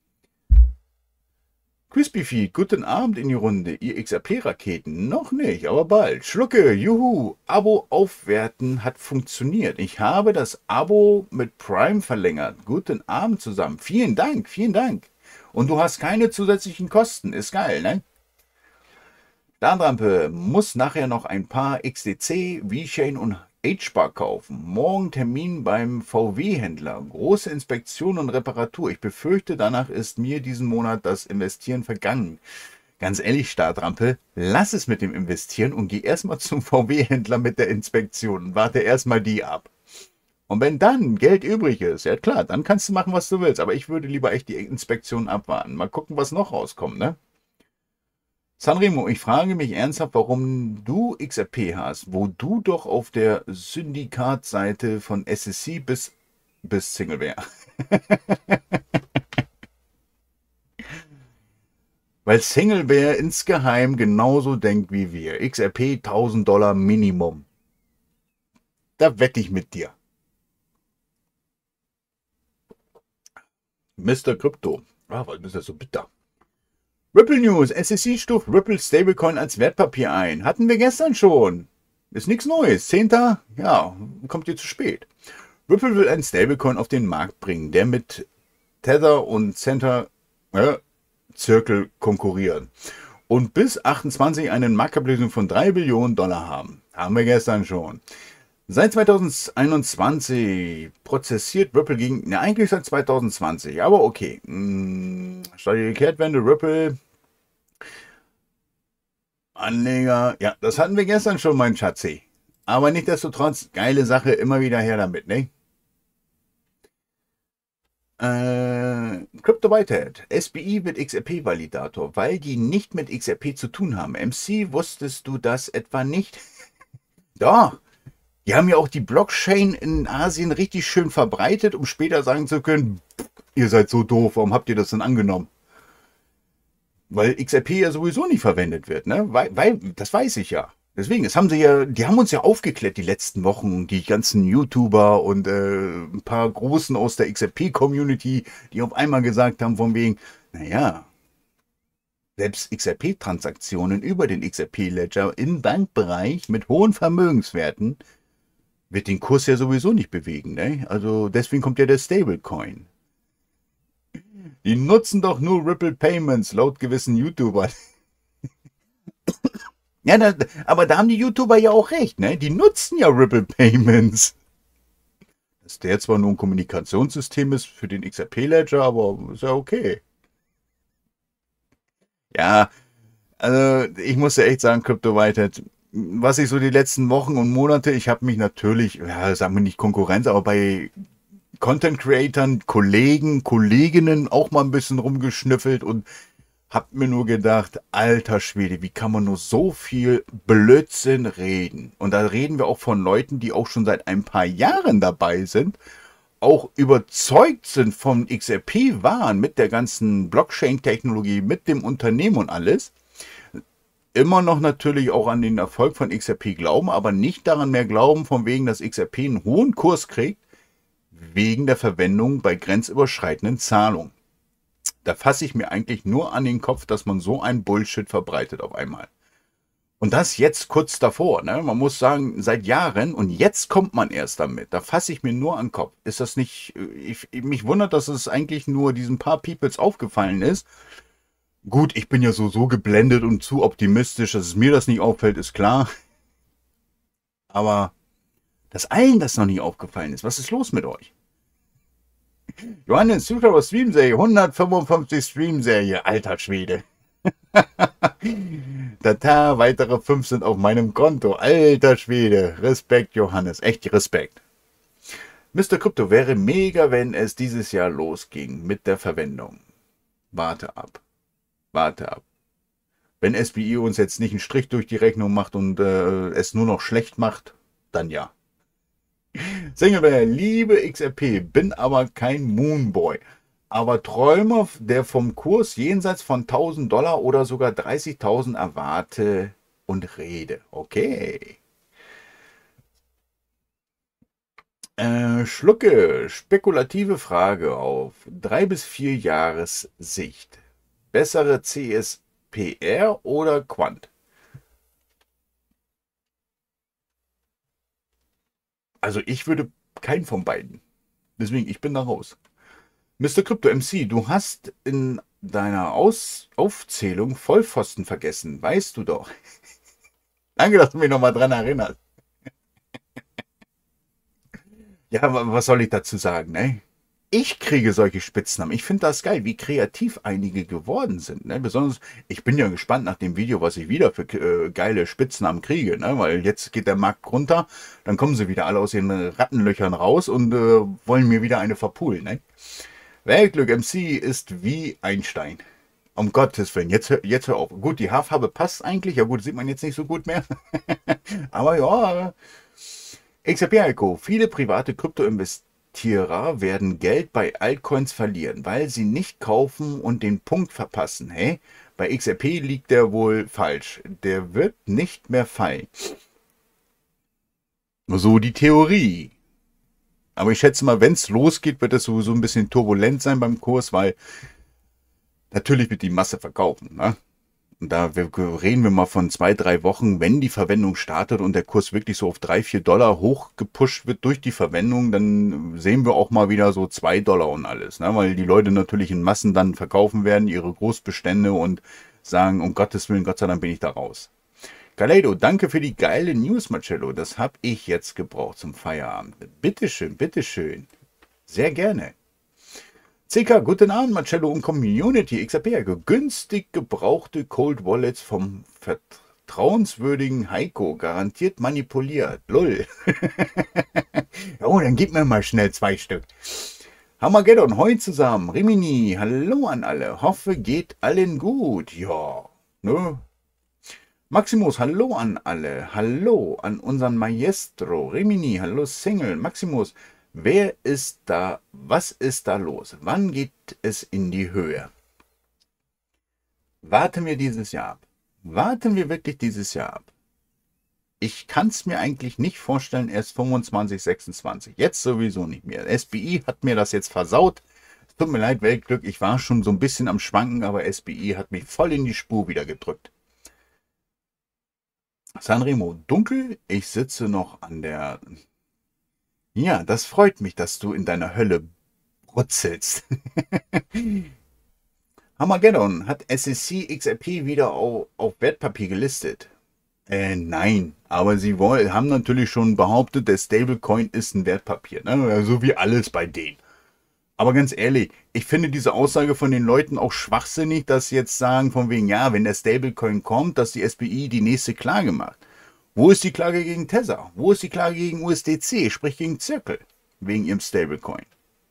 Crispy guten Abend in die Runde. Ihr XRP-Raketen? Noch nicht, aber bald. Schlucke, juhu. Abo aufwerten hat funktioniert. Ich habe das Abo mit Prime verlängert. Guten Abend zusammen. Vielen Dank, vielen Dank. Und du hast keine zusätzlichen Kosten. Ist geil, ne? Startrampe muss nachher noch ein paar XDC, VeChain und H-Bar kaufen. Morgen Termin beim VW-Händler. Große Inspektion und Reparatur. Ich befürchte, danach ist mir diesen Monat das Investieren vergangen. Ganz ehrlich, Startrampe, lass es mit dem Investieren und geh erstmal zum VW-Händler mit der Inspektion und warte erstmal die ab. Und wenn dann Geld übrig ist, ja klar, dann kannst du machen, was du willst. Aber ich würde lieber echt die Inspektion abwarten. Mal gucken, was noch rauskommt, ne? Sanremo, ich frage mich ernsthaft, warum du XRP hast, wo du doch auf der Syndikatseite von SSC bist Singlebear. Weil Singlebear insgeheim genauso denkt wie wir. XRP $1000 Minimum. Da wette ich mit dir. Mr. Crypto. Ah, was ist das so bitter? Ripple News. SEC stuft Ripple Stablecoin als Wertpapier ein. Hatten wir gestern schon. Ist nichts Neues. 10. Ja, kommt dir zu spät. Ripple will einen Stablecoin auf den Markt bringen, der mit Tether und Center Circle konkurrieren. Und bis 28 einen Marktkapitalismus von $3 Billionen haben. Haben wir gestern schon. Seit 2021 prozessiert Ripple gegen, ne, eigentlich seit 2020, aber okay. Statt Kehrtwende, Ripple, Anleger, ja, das hatten wir gestern schon, mein Schatzi. Aber nichtsdestotrotz, geile Sache, immer wieder her damit, ne? Crypto Whitehead, SBI wird XRP-Validator, weil die nicht mit XRP zu tun haben. MC, wusstest du das etwa nicht? Doch. Die haben ja auch die Blockchain in Asien richtig schön verbreitet, um später sagen zu können, ihr seid so doof, warum habt ihr das denn angenommen? Weil XRP ja sowieso nicht verwendet wird, ne? Weil das weiß ich ja. Deswegen, die haben uns ja aufgeklärt die letzten Wochen, die ganzen YouTuber und ein paar Großen aus der XRP-Community, die auf einmal gesagt haben von wegen, naja, selbst XRP-Transaktionen über den XRP-Ledger im Bankbereich mit hohen Vermögenswerten wird den Kurs ja sowieso nicht bewegen, ne? Also deswegen kommt ja der Stablecoin. Die nutzen doch nur Ripple Payments, laut gewissen YouTubern. Ja, aber da haben die YouTuber ja auch recht, ne? Die nutzen ja Ripple Payments. Dass der zwar nur ein Kommunikationssystem ist für den XRP-Ledger, aber ist ja okay. Ja, also ich muss ja echt sagen, Crypto Whitehead, was ich so die letzten Wochen und Monate, ich habe mich natürlich, ja, sagen wir nicht Konkurrenz, aber bei Content-Creatern, Kollegen, Kolleginnen auch mal ein bisschen rumgeschnüffelt und hab mir nur gedacht, alter Schwede, wie kann man nur so viel Blödsinn reden? Und da reden wir auch von Leuten, die auch schon seit ein paar Jahren dabei sind, auch überzeugt sind von XRP waren, mit der ganzen Blockchain-Technologie, mit dem Unternehmen und alles. Immer noch natürlich auch an den Erfolg von XRP glauben, aber nicht daran mehr glauben, von wegen, dass XRP einen hohen Kurs kriegt, wegen der Verwendung bei grenzüberschreitenden Zahlungen. Da fasse ich mir eigentlich nur an den Kopf, dass man so ein Bullshit verbreitet auf einmal. Und das jetzt kurz davor, ne? Man muss sagen, seit Jahren und jetzt kommt man erst damit. Da fasse ich mir nur an den Kopf. Ist das nicht, mich wundert, dass es eigentlich nur diesen paar Peoples aufgefallen ist. Gut, ich bin ja so geblendet und zu optimistisch, dass es mir das nicht auffällt, ist klar. Aber dass allen das noch nie aufgefallen ist, was ist los mit euch? Johannes, Zuschauer Streamserie, 155 Streamserie, alter Schwede. Tata, weitere 5 sind auf meinem Konto, alter Schwede. Respekt, Johannes, echt Respekt. Mr. Crypto wäre mega, wenn es dieses Jahr losging mit der Verwendung. Warte ab. Warte ab. Wenn SBI uns jetzt nicht einen Strich durch die Rechnung macht und es nur noch schlecht macht, dann ja. Singlebear, liebe XRP, bin aber kein Moonboy, aber Träumer, der vom Kurs jenseits von $1000 oder sogar 30.000 erwarte und rede. Okay. Schlucke, spekulative Frage auf 3 bis 4 Jahressicht. Bessere CSPR oder Quant? Also ich würde keinen von beiden. Deswegen, ich bin da raus. Mr. Crypto MC, du hast in deiner Aufzählung Vollpfosten vergessen. Weißt du doch. Danke, dass du mich nochmal dran erinnerst. Ja, was soll ich dazu sagen, ne? Ich kriege solche Spitznamen. Ich finde das geil, wie kreativ einige geworden sind. Ne? Besonders, ich bin ja gespannt nach dem Video, was ich wieder für geile Spitznamen kriege. Ne? Weil jetzt geht der Markt runter, dann kommen sie wieder alle aus ihren Rattenlöchern raus und wollen mir wieder eine verpulen. Ne? Weltglück MC ist wie Einstein. Um Gottes Willen, jetzt hör auf. Gut, die Haarfarbe passt eigentlich. Ja gut, sieht man jetzt nicht so gut mehr. Aber ja, XRP Alco. Viele private Krypto-Investierer werden Geld bei Altcoins verlieren, weil sie nicht kaufen und den Punkt verpassen. Hey, bei XRP liegt der wohl falsch. Der wird nicht mehr fallen. So die Theorie. Aber ich schätze mal, wenn es losgeht, wird es sowieso ein bisschen turbulent sein beim Kurs, weil natürlich wird die Masse verkaufen. Ne? Und da reden wir mal von 2, 3 Wochen, wenn die Verwendung startet und der Kurs wirklich so auf 3, 4 Dollar hochgepusht wird durch die Verwendung, dann sehen wir auch mal wieder so 2 Dollar und alles. Ne? Weil die Leute natürlich in Massen dann verkaufen werden, ihre Großbestände und sagen, um Gottes Willen, Gott sei Dank bin ich da raus. Kaleido, danke für die geile News, Marcello. Das habe ich jetzt gebraucht zum Feierabend. Bitteschön, bitteschön. Sehr gerne. CK, guten Abend, Marcello und Community. XRP, günstig gebrauchte Cold Wallets vom vertrauenswürdigen Heiko. Garantiert manipuliert. Lull. Oh, dann gib mir mal schnell 2 Stück. Hammergeddon, hoi zusammen. Rimini, hallo an alle. Hoffe, geht allen gut. Ja, ne? Maximus, hallo an alle. Hallo an unseren Maestro. Rimini, hallo Single. Maximus, wer ist da? Was ist da los? Wann geht es in die Höhe? Warten wir dieses Jahr ab. Warten wir wirklich dieses Jahr ab. Ich kann es mir eigentlich nicht vorstellen, erst 25, 26. Jetzt sowieso nicht mehr. SBI hat mir das jetzt versaut. Es tut mir leid, Weltglück. Ich war schon so ein bisschen am Schwanken, aber SBI hat mich voll in die Spur wieder gedrückt. Sanremo, dunkel, ich sitze noch an der... Ja, das freut mich, dass du in deiner Hölle brutzelst. Hammergeddon, hat SEC XRP wieder auf Wertpapier gelistet? Nein, aber sie haben natürlich schon behauptet, der Stablecoin ist ein Wertpapier, ne? So wie alles bei denen. Aber ganz ehrlich, ich finde diese Aussage von den Leuten auch schwachsinnig, dass sie jetzt sagen von wegen, ja, wenn der Stablecoin kommt, dass die SBI die nächste Klage macht. Wo ist die Klage gegen Tether? Wo ist die Klage gegen USDC, sprich gegen Circle, wegen ihrem Stablecoin?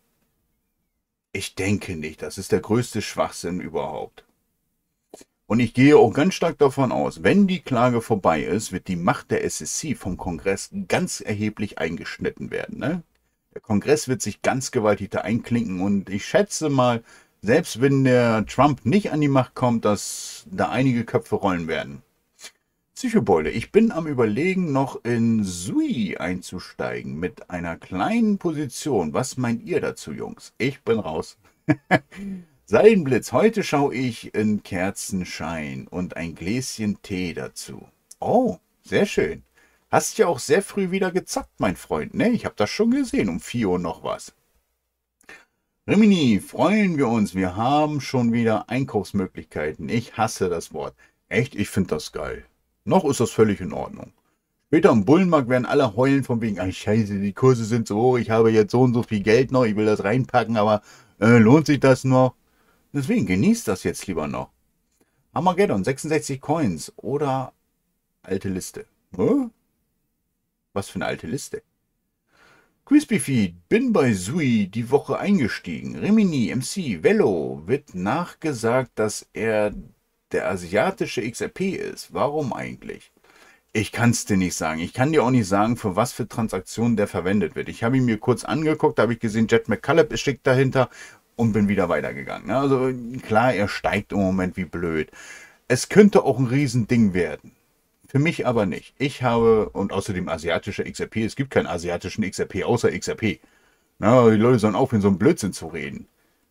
Ich denke nicht. Das ist der größte Schwachsinn überhaupt. Und ich gehe auch ganz stark davon aus, wenn die Klage vorbei ist, wird die Macht der SEC vom Kongress ganz erheblich eingeschnitten werden. Ne? Der Kongress wird sich ganz gewaltig da einklinken und ich schätze mal, selbst wenn der Trump nicht an die Macht kommt, dass da einige Köpfe rollen werden. Psychobeule, ich bin am Überlegen, noch in Sui einzusteigen mit einer kleinen Position. Was meint ihr dazu, Jungs? Ich bin raus. Seidenblitz, heute schaue ich in Kerzenschein und ein Gläschen Tee dazu. Oh, sehr schön. Hast ja auch sehr früh wieder gezockt, mein Freund, ne? Ich habe das schon gesehen, um 4 Uhr noch was. Rimini, freuen wir uns, wir haben schon wieder Einkaufsmöglichkeiten. Ich hasse das Wort. Echt, ich finde das geil. Noch ist das völlig in Ordnung. Später im Bullenmarkt werden alle heulen von wegen, ach scheiße, die Kurse sind so hoch, ich habe jetzt so und so viel Geld noch, ich will das reinpacken, aber lohnt sich das noch? Deswegen genießt das jetzt lieber noch. Armageddon, 66 Coins oder alte Liste. Hä? Was für eine alte Liste? Crispy Feed, bin bei Sui die Woche eingestiegen. Rimini, MC, Velo, wird nachgesagt, dass er der asiatische XRP ist. Warum eigentlich? Ich kann es dir nicht sagen. Ich kann dir auch nicht sagen, für was für Transaktionen der verwendet wird. Ich habe ihn mir kurz angeguckt, da habe ich gesehen, Jet McCullough steckt dahinter und bin wieder weitergegangen. Also klar, er steigt im Moment wie blöd. Es könnte auch ein Riesending werden. Für mich aber nicht. Ich habe, und außerdem asiatischer XRP, es gibt keinen asiatischen XRP außer XRP. Na, die Leute sollen aufhören, so einen Blödsinn zu reden.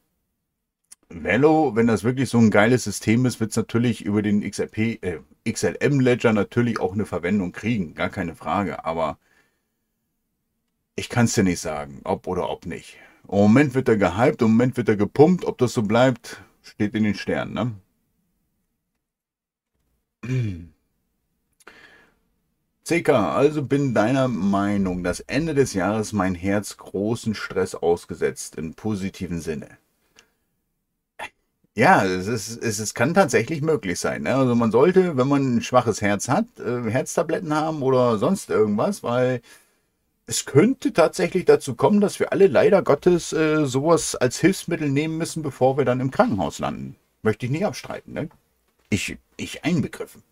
Velo, wenn das wirklich so ein geiles System ist, wird es natürlich über den XLM-Ledger natürlich auch eine Verwendung kriegen. Gar keine Frage. Aber ich kann es dir nicht sagen, ob oder ob nicht. Im Moment wird er gehypt, im Moment wird er gepumpt. Ob das so bleibt, steht in den Sternen, ne? CK, also bin deiner Meinung, dass Ende des Jahres mein Herz großen Stress ausgesetzt, im positiven Sinne. Ja, es kann tatsächlich möglich sein. Ne? Also man sollte, wenn man ein schwaches Herz hat, Herztabletten haben oder sonst irgendwas, weil es könnte tatsächlich dazu kommen, dass wir alle leider Gottes sowas als Hilfsmittel nehmen müssen, bevor wir dann im Krankenhaus landen. Möchte ich nicht abstreiten, ne? Ich einbegriffen.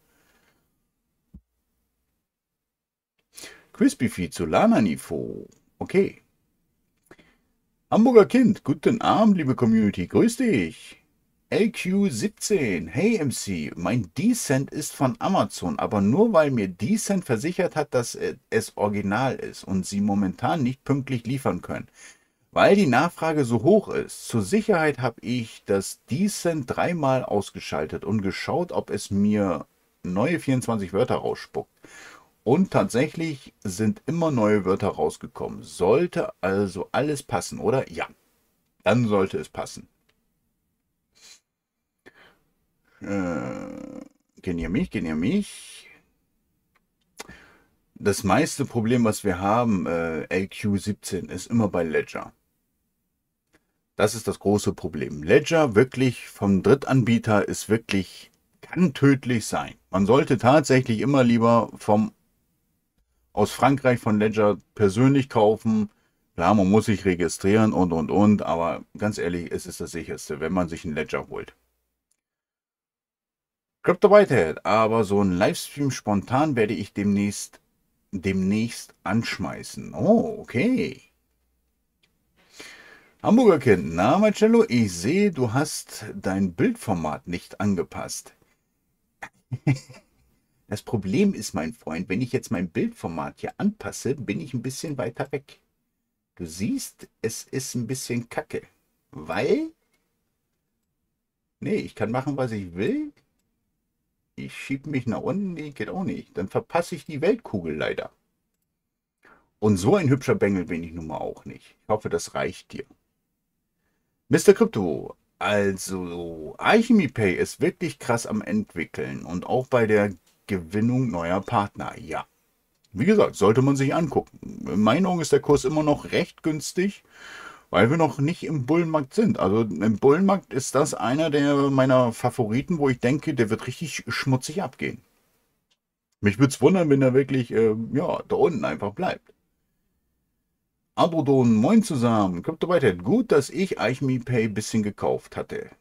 Crispy Feed zu Lana-Niveau. Okay. Hamburger Kind, guten Abend, liebe Community, grüß dich. LQ17, hey MC, mein Decent ist von Amazon, aber nur weil mir Decent versichert hat, dass es original ist und sie momentan nicht pünktlich liefern können. Weil die Nachfrage so hoch ist. Zur Sicherheit habe ich das Decent 3-mal ausgeschaltet und geschaut, ob es mir neue 24 Wörter rausspuckt. Und tatsächlich sind immer neue Wörter rausgekommen. Sollte also alles passen, oder? Ja, dann sollte es passen. Genier mich. Das meiste Problem, was wir haben, LQ17, ist immer bei Ledger. Das ist das große Problem. Ledger wirklich vom Drittanbieter ist wirklich, kann tödlich sein. Man sollte tatsächlich immer lieber aus Frankreich von Ledger persönlich kaufen. Klar, man muss sich registrieren und, aber ganz ehrlich, es ist das sicherste, wenn man sich einen Ledger holt. Crypto Whitehead, aber so ein Livestream spontan werde ich demnächst anschmeißen. Oh, okay. Hamburger Kind, na Marcello, ich sehe, du hast dein Bildformat nicht angepasst. Das Problem ist, mein Freund, wenn ich jetzt mein Bildformat hier anpasse, bin ich ein bisschen weiter weg. Du siehst, es ist ein bisschen kacke. Weil? Nee, ich kann machen, was ich will. Ich schiebe mich nach unten, nee, geht auch nicht. Dann verpasse ich die Weltkugel leider. Und so ein hübscher Bengel bin ich nun mal auch nicht. Ich hoffe, das reicht dir. Mr. Crypto, also AlchemyPay ist wirklich krass am entwickeln und auch bei der Gewinnung neuer Partner, ja. Wie gesagt, sollte man sich angucken. In meinen Augen ist der Kurs immer noch recht günstig, weil wir noch nicht im Bullenmarkt sind. Also im Bullenmarkt ist das einer meiner Favoriten, wo ich denke, der wird richtig schmutzig abgehen. Mich würde es wundern, wenn er wirklich ja, da unten einfach bleibt. Adrodon, moin zusammen. Kommt weiter. Gut, dass ich EichMePay ein bisschen gekauft hatte.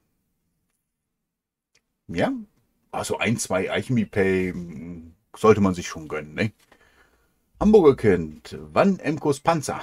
Ja, also ein, zwei EichMePay sollte man sich schon gönnen, ne? Hamburger Kind, wann Emkos Panzer?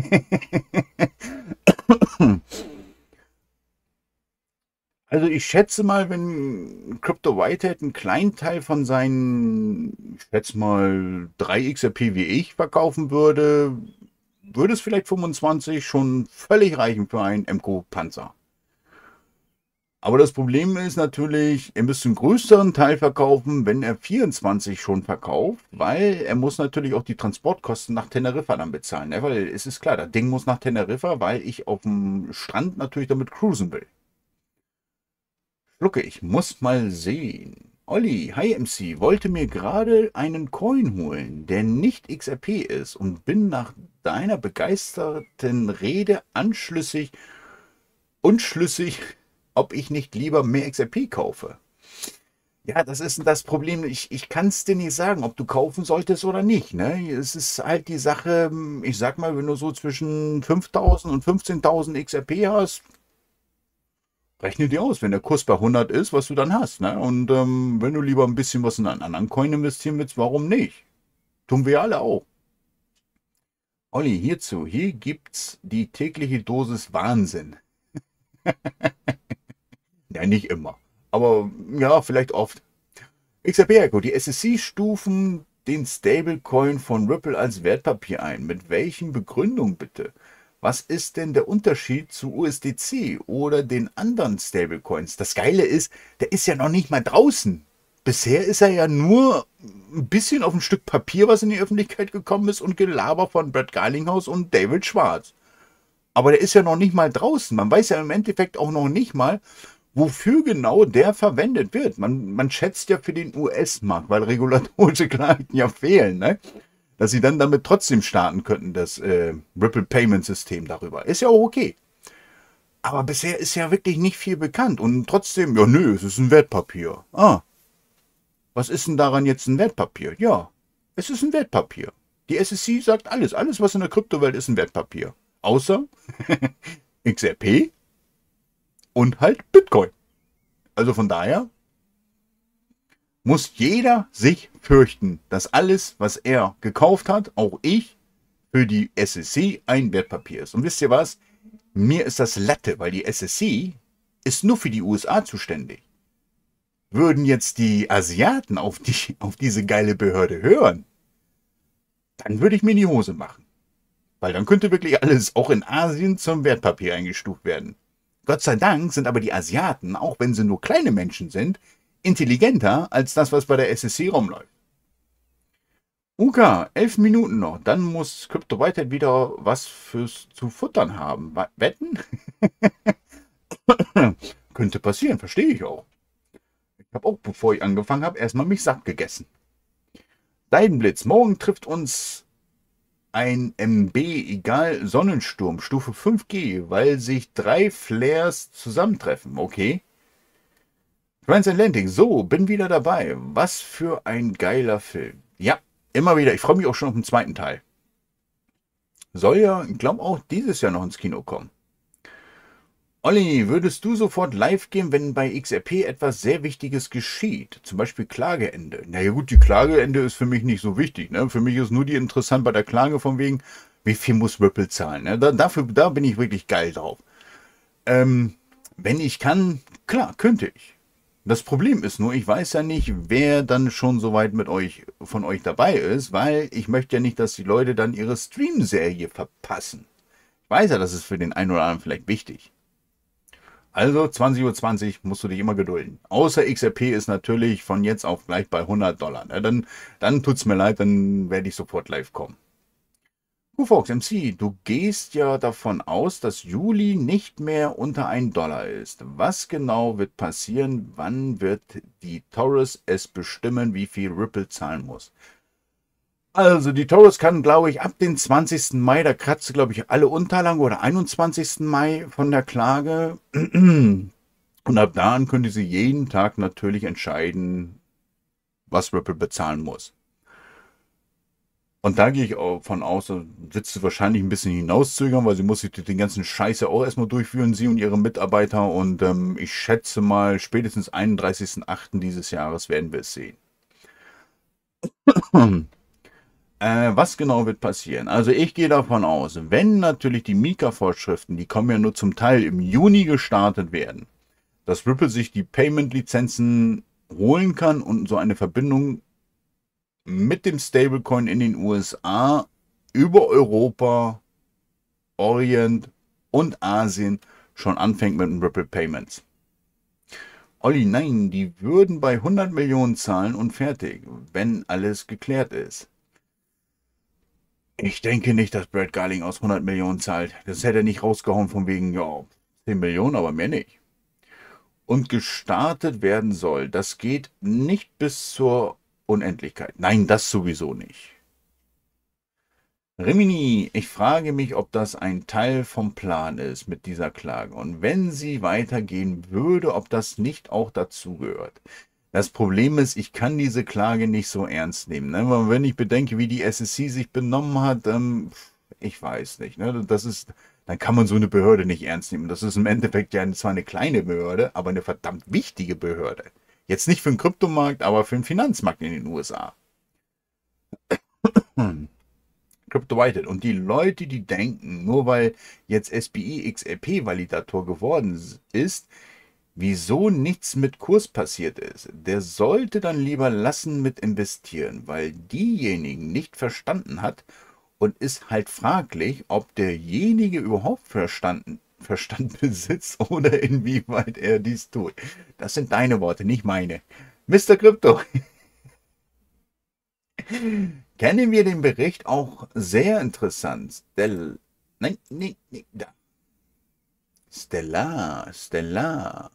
Also ich schätze mal, wenn Crypto Whitehead einen kleinen Teil von seinen, ich schätze mal 3 XRP wie ich verkaufen würde, würde es vielleicht 25 schon völlig reichen für einen MQ Panzer. Aber das Problem ist natürlich, er müsste einen größeren Teil verkaufen, wenn er 24 schon verkauft, weil er muss natürlich auch die Transportkosten nach Teneriffa dann bezahlen. Ne? Weil es ist klar, das Ding muss nach Teneriffa, weil ich auf dem Strand natürlich damit cruisen will. Schlucke, ich muss mal sehen. Olli, hi MC, wollte mir gerade einen Coin holen, der nicht XRP ist und bin nach deiner begeisterten Rede unschlüssig, ob ich nicht lieber mehr XRP kaufe. Ja, das ist das Problem. Ich kann es dir nicht sagen, ob du kaufen solltest oder nicht. Ne? Es ist halt die Sache, ich sag mal, wenn du so zwischen 5.000 und 15.000 XRP hast, rechne dir aus, wenn der Kurs bei 100 ist, was du dann hast. Ne? Und wenn du lieber ein bisschen was in einen anderen Coin investieren willst, warum nicht? Tun wir alle auch. Olli, hierzu, hier gibt's die tägliche Dosis Wahnsinn. Ja, nicht immer. Aber ja, vielleicht oft. XRP Echo, die SEC stufen den Stablecoin von Ripple als Wertpapier ein. Mit welchen Begründungen bitte? Was ist denn der Unterschied zu USDC oder den anderen Stablecoins? Das Geile ist, der ist ja noch nicht mal draußen. Bisher ist er ja nur ein bisschen auf ein Stück Papier, was in die Öffentlichkeit gekommen ist und Gelaber von Brad Garlinghouse und David Schwartz. Aber der ist ja noch nicht mal draußen. Man weiß ja im Endeffekt auch noch nicht mal, wofür genau der verwendet wird. Man schätzt ja für den US-Markt, weil regulatorische Klarheiten ja fehlen, ne? Dass sie dann damit trotzdem starten könnten, das Ripple Payment System darüber. Ist ja auch okay. Aber bisher ist ja wirklich nicht viel bekannt. Und trotzdem, ja nö, es ist ein Wertpapier. Ah, was ist denn daran jetzt ein Wertpapier? Ja, es ist ein Wertpapier. Die SEC sagt alles. Alles, was in der Kryptowelt ist, ein Wertpapier. Außer XRP und halt Bitcoin. Also von daher muss jeder sich fürchten, dass alles, was er gekauft hat, auch ich, für die SEC ein Wertpapier ist. Und wisst ihr was? Mir ist das Latte, weil die SEC ist nur für die USA zuständig. Würden jetzt die Asiaten auf diese geile Behörde hören, dann würde ich mir in die Hose machen. Weil dann könnte wirklich alles auch in Asien zum Wertpapier eingestuft werden. Gott sei Dank sind aber die Asiaten, auch wenn sie nur kleine Menschen sind, intelligenter als das, was bei der SEC rumläuft. Uka, 11 Minuten noch. Dann muss Crypto Whitehead wieder was fürs zu futtern haben. Wetten? Könnte passieren, verstehe ich auch. Ich habe auch, bevor ich angefangen habe, erstmal mich satt gegessen. Seidenblitz, morgen trifft uns ein MB, egal Sonnensturm, Stufe 5G, weil sich 3 Flares zusammentreffen. Okay. Transatlantic, so, bin wieder dabei. Was für ein geiler Film. Ja, immer wieder. Ich freue mich auch schon auf den zweiten Teil. Soll ja, ich glaube, auch dieses Jahr noch ins Kino kommen. Olli, würdest du sofort live gehen, wenn bei XRP etwas sehr Wichtiges geschieht? Zum Beispiel Klageende. Naja gut, die Klageende ist für mich nicht so wichtig. Ne? Für mich ist nur die interessant bei der Klage von wegen, wie viel muss Ripple zahlen. Ne? Da bin ich wirklich geil drauf. Wenn ich kann, klar, könnte ich. Das Problem ist nur, ich weiß ja nicht, wer dann schon so weit von euch dabei ist, weil ich möchte ja nicht, dass die Leute dann ihre Stream-Serie verpassen. Ich weiß ja, das ist für den einen oder anderen vielleicht wichtig. Also 20:20 Uhr musst du dich immer gedulden. Außer XRP ist natürlich von jetzt auf gleich bei $100. Ne? Dann tut es mir leid, dann werde ich sofort live kommen. Fox MC, du gehst ja davon aus, dass Juli nicht mehr unter $1 ist. Was genau wird passieren? Wann wird die Taurus es bestimmen, wie viel Ripple zahlen muss? Also die Taurus kann, glaube ich, ab dem 20. Mai, da kratzt, glaube ich, alle Unterlagen oder 21. Mai von der Klage. Und ab da an könnte sie jeden Tag natürlich entscheiden, was Ripple bezahlen muss. Und da gehe ich auch von aus, da wird sie wahrscheinlich ein bisschen hinauszögern, weil sie muss sich den ganzen Scheiß ja auch erstmal durchführen, sie und ihre Mitarbeiter. Und ich schätze mal, spätestens 31.08. dieses Jahres werden wir es sehen. Was genau wird passieren? Also ich gehe davon aus, wenn natürlich die Mika-Vorschriften, die kommen ja nur zum Teil im Juni gestartet werden, dass Ripple sich die Payment-Lizenzen holen kann und so eine Verbindung mit dem Stablecoin in den USA über Europa, Orient und Asien schon anfängt mit den Ripple Payments. Olli, nein, die würden bei 100 Millionen zahlen und fertig, wenn alles geklärt ist. Ich denke nicht, dass Brad Garling aus 100 Millionen zahlt. Das hätte er nicht rausgehauen von wegen, ja, 10 Millionen, aber mehr nicht. Und gestartet werden soll, das geht nicht bis zur Unendlichkeit. Nein, das sowieso nicht. Rimini, ich frage mich, ob das ein Teil vom Plan ist mit dieser Klage. Und wenn sie weitergehen würde, ob das nicht auch dazugehört. Das Problem ist, ich kann diese Klage nicht so ernst nehmen. Ne? Weil wenn ich bedenke, wie die SEC sich benommen hat, ich weiß nicht. Ne? Dann kann man so eine Behörde nicht ernst nehmen. Das ist im Endeffekt ja zwar eine kleine Behörde, aber eine verdammt wichtige Behörde. Jetzt nicht für den Kryptomarkt, aber für den Finanzmarkt in den USA. Crypto Whitehead. Und die Leute, die denken, nur weil jetzt SPI XRP-Validator geworden ist, wieso nichts mit Kurs passiert ist, der sollte dann lieber lassen mit investieren, weil diejenigen nicht verstanden hat und ist halt fraglich, ob derjenige überhaupt Verstand besitzt oder inwieweit er dies tut. Das sind deine Worte, nicht meine. Mr. Crypto. Kennen wir den Bericht auch sehr interessant. Nein, nein, nein, da. Stellar.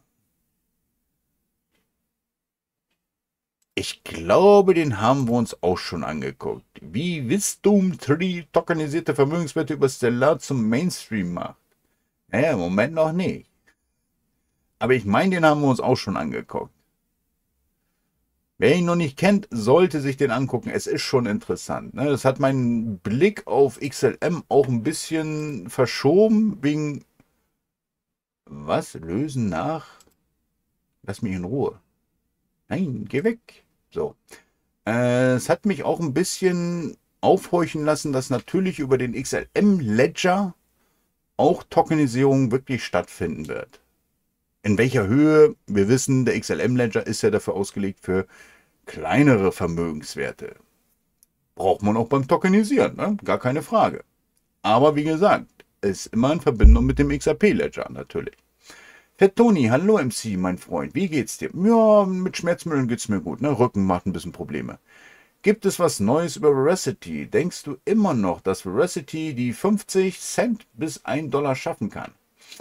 Ich glaube, den haben wir uns auch schon angeguckt. Wie Wisdom Tree tokenisierte Vermögenswerte über Stellar zum Mainstream macht. Naja, im Moment noch nicht. Aber ich meine, den haben wir uns auch schon angeguckt. Wer ihn noch nicht kennt, sollte sich den angucken. Es ist schon interessant. Ne? Das hat meinen Blick auf XLM auch ein bisschen verschoben, wegen... Was? Lösen nach? Lass mich in Ruhe. Nein, geh weg. So. Es hat mich auch ein bisschen aufhorchen lassen, dass natürlich über den XLM-Ledger auch Tokenisierung wirklich stattfinden wird. In welcher Höhe? Wir wissen, der XLM-Ledger ist ja dafür ausgelegt für kleinere Vermögenswerte. Braucht man auch beim Tokenisieren, ne? Gar keine Frage. Aber wie gesagt, ist immer in Verbindung mit dem XRP-Ledger natürlich. Fett Toni, hallo MC, mein Freund, wie geht's dir? Ja, mit Schmerzmitteln geht's mir gut, ne? Rücken macht ein bisschen Probleme. Gibt es was Neues über Veracity? Denkst du immer noch, dass Veracity die 50 Cent bis 1 Dollar schaffen kann?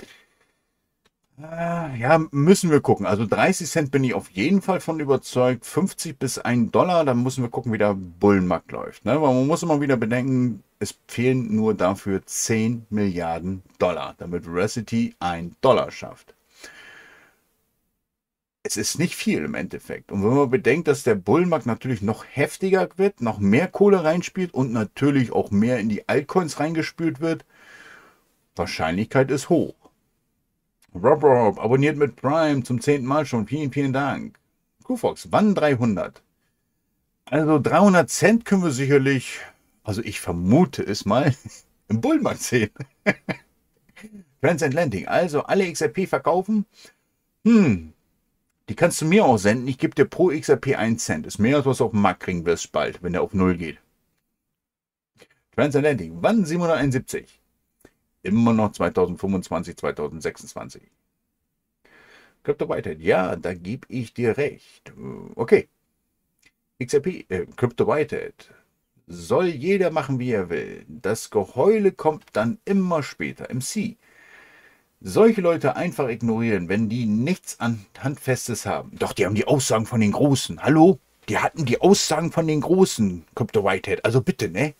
Ja, müssen wir gucken. Also 30 Cent bin ich auf jeden Fall von überzeugt. 50 bis 1 Dollar, dann müssen wir gucken, wie der Bullenmarkt läuft. Ne? Weil man muss immer wieder bedenken, es fehlen nur dafür 10 Milliarden Dollar, damit Veracity 1 Dollar schafft. Es ist nicht viel im Endeffekt. Und wenn man bedenkt, dass der Bullenmarkt natürlich noch heftiger wird, noch mehr Kohle reinspielt und natürlich auch mehr in die Altcoins reingespült wird, Wahrscheinlichkeit ist hoch. Rob abonniert mit Prime zum 10. Mal schon. Vielen, vielen Dank. Kufox, wann 300? Also 300 Cent können wir sicherlich, also ich vermute es mal, im Bullenmarkt sehen. Transatlantic, also alle XRP verkaufen? Die kannst du mir auch senden. Ich gebe dir pro XRP 1 Cent. Ist mehr, als was du auf dem Markt kriegen wirst bald, wenn der auf 0 geht. Transatlantic, wann 771? Immer noch 2025, 2026. Crypto Whitehead, ja, da gebe ich dir recht. Okay. XRP, Crypto Whitehead. Soll jeder machen, wie er will. Das Geheule kommt dann immer später. MC. Solche Leute einfach ignorieren, wenn die nichts an Handfestes haben. Doch, die haben die Aussagen von den Großen. Hallo? Die hatten die Aussagen von den Großen, Crypto Whitehead. Also bitte, ne?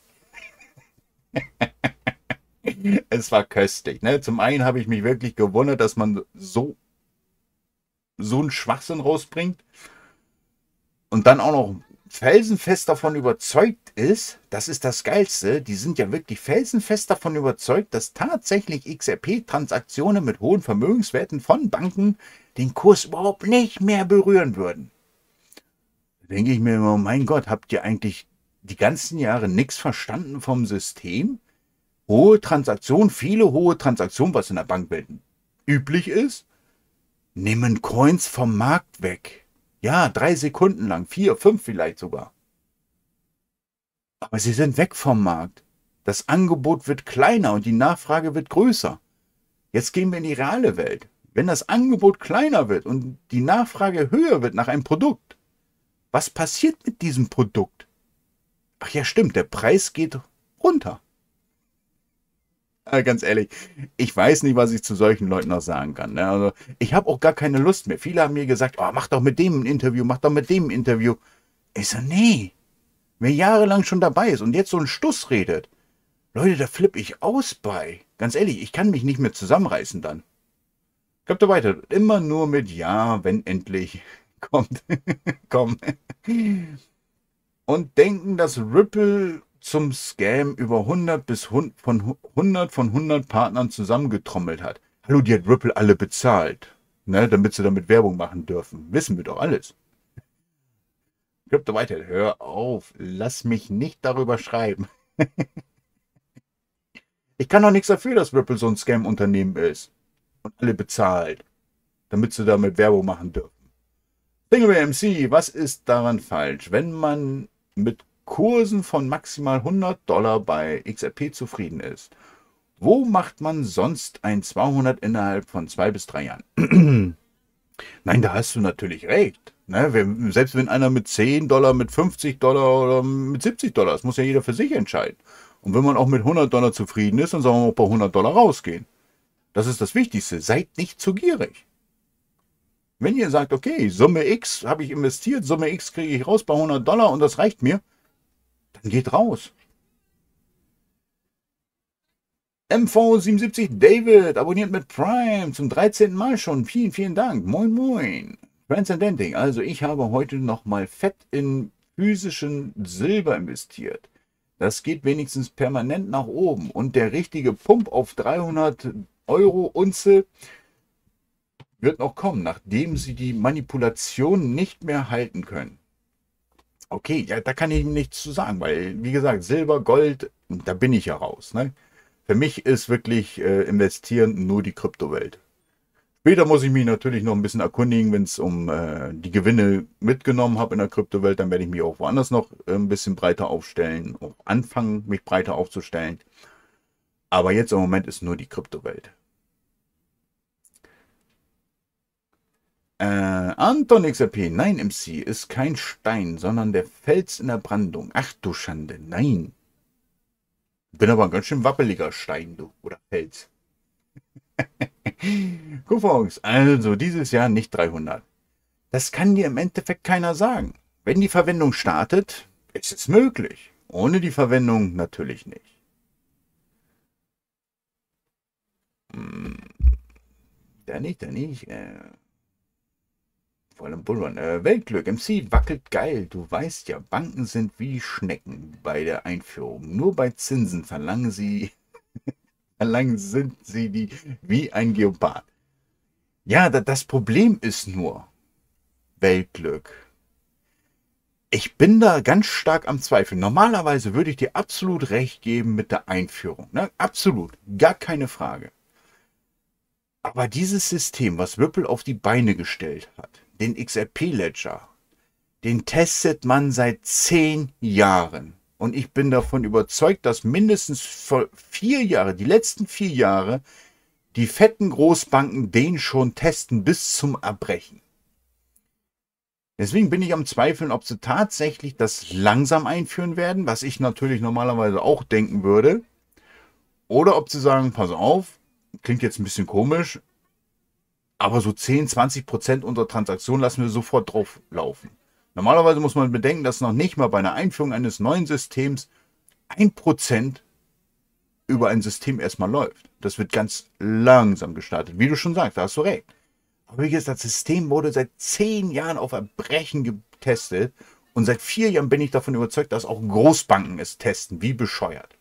Es war köstlich. Ne? Zum einen habe ich mich wirklich gewundert, dass man so einen Schwachsinn rausbringt und dann auch noch felsenfest davon überzeugt ist, das ist das Geilste, die sind ja wirklich felsenfest davon überzeugt, dass tatsächlich XRP-Transaktionen mit hohen Vermögenswerten von Banken den Kurs überhaupt nicht mehr berühren würden. Da denke ich mir immer, mein Gott, habt ihr eigentlich die ganzen Jahre nichts verstanden vom System? Hohe Transaktionen, viele hohe Transaktionen, was in der Bankwelt üblich ist, nehmen Coins vom Markt weg. Ja, 3 Sekunden lang, 4, 5 vielleicht sogar. Aber sie sind weg vom Markt. Das Angebot wird kleiner und die Nachfrage wird größer. Jetzt gehen wir in die reale Welt. Wenn das Angebot kleiner wird und die Nachfrage höher wird nach einem Produkt, was passiert mit diesem Produkt? Ach ja, stimmt, der Preis geht runter. Ganz ehrlich, ich weiß nicht, was ich zu solchen Leuten noch sagen kann. Ne? Also, ich habe auch gar keine Lust mehr. Viele haben mir gesagt, oh, mach doch mit dem ein Interview, mach doch mit dem ein Interview. Ich so, nee, wer jahrelang schon dabei ist und jetzt so einen Stuss redet, Leute, da flippe ich aus bei. Ganz ehrlich, ich kann mich nicht mehr zusammenreißen dann. Kommt da weiter, immer nur mit Ja, wenn endlich kommt. Komm. Und denken, dass Ripple zum Scam über 100 von 100 Partnern zusammengetrommelt hat. Hallo, die hat Ripple alle bezahlt, ne, damit sie damit Werbung machen dürfen. Wissen wir doch alles. Krypto weiter, hör auf, lass mich nicht darüber schreiben. Ich kann doch nichts dafür, dass Ripple so ein Scam-Unternehmen ist und alle bezahlt, damit sie damit Werbung machen dürfen. Single MC, was ist daran falsch, wenn man mit Kursen von maximal $100 bei XRP zufrieden ist? Wo macht man sonst ein 200 innerhalb von 2 bis 3 Jahren? Nein, da hast du natürlich recht. Ne? Selbst wenn einer mit $10, mit $50 oder mit $70, das muss ja jeder für sich entscheiden. Und wenn man auch mit $100 zufrieden ist, dann soll man auch bei $100 rausgehen. Das ist das Wichtigste. Seid nicht zu gierig. Wenn ihr sagt, okay, Summe X habe ich investiert, Summe X kriege ich raus bei $100 und das reicht mir, dann geht raus. MV77 David abonniert mit Prime zum 13. Mal schon. Vielen, vielen Dank. Moin, moin. Transcendenting. Also ich habe heute nochmal fett in physischen Silber investiert. Das geht wenigstens permanent nach oben. Und der richtige Pump auf 300 Euro Unze wird noch kommen, nachdem sie die Manipulation nicht mehr halten können. Okay, ja, da kann ich nichts zu sagen, weil, wie gesagt, Silber, Gold, da bin ich ja raus. Ne? Für mich ist wirklich investieren nur die Kryptowelt. Später muss ich mich natürlich noch ein bisschen erkundigen, wenn es um die Gewinne mitgenommen habe in der Kryptowelt, dann werde ich mich auch woanders noch ein bisschen breiter aufstellen, auch anfangen, mich breiter aufzustellen. Aber jetzt im Moment ist nur die Kryptowelt. Anton XRP, nein, MC, ist kein Stein, sondern der Fels in der Brandung. Ach du Schande, nein. Bin aber ein ganz schön wappeliger Stein, du, oder Fels. Kufox, also dieses Jahr nicht 300. Das kann dir im Endeffekt keiner sagen. Wenn die Verwendung startet, ist es möglich. Ohne die Verwendung natürlich nicht. Da nicht. Vor allem Bullrun. Weltglück, MC wackelt geil. Du weißt ja, Banken sind wie Schnecken bei der Einführung. Nur bei Zinsen verlangen sind sie die wie ein Geopard. Ja, das Problem ist nur, Weltglück. Ich bin da ganz stark am Zweifeln. Normalerweise würde ich dir absolut recht geben mit der Einführung. Ne? Absolut, gar keine Frage. Aber dieses System, was Ripple auf die Beine gestellt hat, den XRP-Ledger, den testet man seit 10 Jahren. Und ich bin davon überzeugt, dass mindestens vor 4 Jahren, die letzten 4 Jahre, die fetten Großbanken den schon testen bis zum Erbrechen. Deswegen bin ich am Zweifeln, ob sie tatsächlich das langsam einführen werden, was ich natürlich normalerweise auch denken würde. Oder ob sie sagen, pass auf, klingt jetzt ein bisschen komisch, aber so 10-20% unserer Transaktionen lassen wir sofort drauf laufen. Normalerweise muss man bedenken, dass noch nicht mal bei einer Einführung eines neuen Systems 1% über ein System erstmal läuft. Das wird ganz langsam gestartet. Wie du schon sagst, da hast du recht. Aber wie gesagt, das System wurde seit 10 Jahren auf Erbrechen getestet Und seit 4 Jahren bin ich davon überzeugt, dass auch Großbanken es testen, wie bescheuert.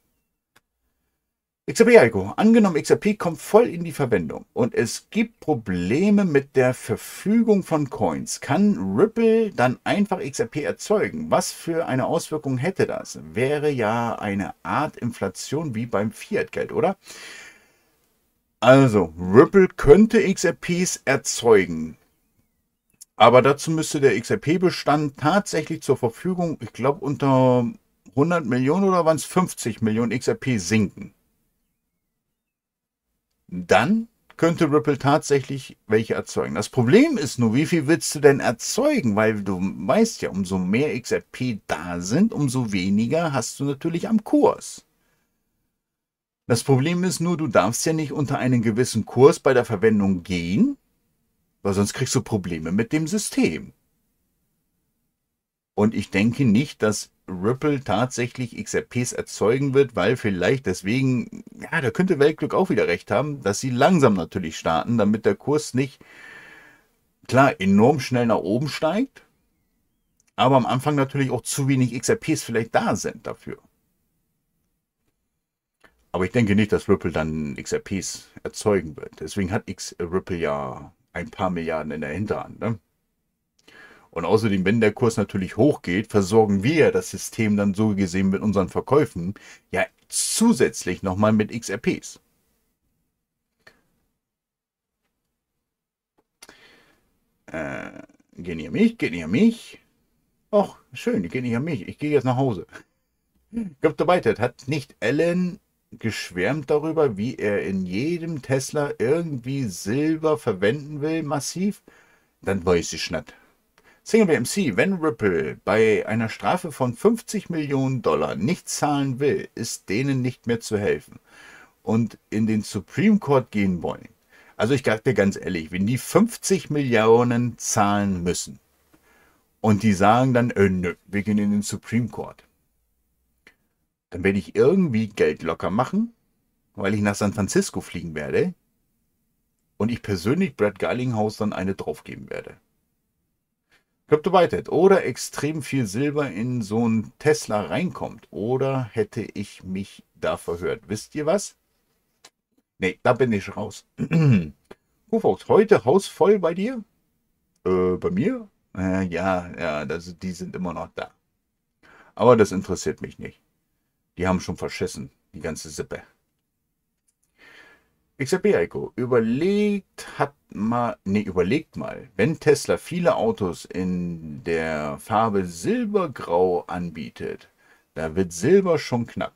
XRP Heiko, angenommen XRP kommt voll in die Verwendung und es gibt Probleme mit der Verfügung von Coins. Kann Ripple dann einfach XRP erzeugen? Was für eine Auswirkung hätte das? Wäre ja eine Art Inflation wie beim Fiat-Geld, oder? Also, Ripple könnte XRPs erzeugen. Aber dazu müsste der XRP-Bestand tatsächlich zur Verfügung, ich glaube unter 100 Millionen oder waren es 50 Millionen XRP sinken. Dann könnte Ripple tatsächlich welche erzeugen. Das Problem ist nur, wie viel willst du denn erzeugen? Weil du weißt ja, umso mehr XRP da sind, umso weniger hast du natürlich am Kurs. Das Problem ist nur, du darfst ja nicht unter einen gewissen Kurs bei der Verwendung gehen, weil sonst kriegst du Probleme mit dem System. Und ich denke nicht, dass Ripple tatsächlich XRPs erzeugen wird, weil vielleicht deswegen, ja, da könnte Weltglück auch wieder recht haben, dass sie langsam natürlich starten, damit der Kurs nicht, klar, enorm schnell nach oben steigt, aber am Anfang natürlich auch zu wenig XRPs vielleicht da sind dafür. Aber ich denke nicht, dass Ripple dann XRPs erzeugen wird. Deswegen hat Ripple ja ein paar Milliarden in der Hinterhand, ne? Und außerdem, wenn der Kurs natürlich hochgeht, versorgen wir das System dann so gesehen mit unseren Verkäufen ja zusätzlich nochmal mit XRPs. Geht nicht an mich, geht nicht an mich. Och, schön, geht nicht an mich. Ich gehe jetzt nach Hause. Glaubt ihr weiter, hat nicht Alan geschwärmt darüber, wie er in jedem Tesla irgendwie Silber verwenden will, massiv? Dann weiß ich nicht. Single BMC, wenn Ripple bei einer Strafe von 50 Millionen Dollar nicht zahlen will, ist denen nicht mehr zu helfen und in den Supreme Court gehen wollen. Also ich sage dir ganz ehrlich, wenn die 50 Millionen zahlen müssen und die sagen dann, nö, wir gehen in den Supreme Court, dann werde ich irgendwie Geld locker machen, weil ich nach San Francisco fliegen werde und ich persönlich Brad Garlinghouse dann eine draufgeben werde. Kryptoweitet oder extrem viel Silber in so einen Tesla reinkommt. Oder hätte ich mich da verhört? Wisst ihr was? Nee, da bin ich raus. Kuhfox, heute Haus voll bei dir? Bei mir? Ja, die sind immer noch da. Aber das interessiert mich nicht. Die haben schon verschissen, die ganze Sippe. XRP Eiko, überlegt mal, wenn Tesla viele Autos in der Farbe Silbergrau anbietet, da wird Silber schon knapp.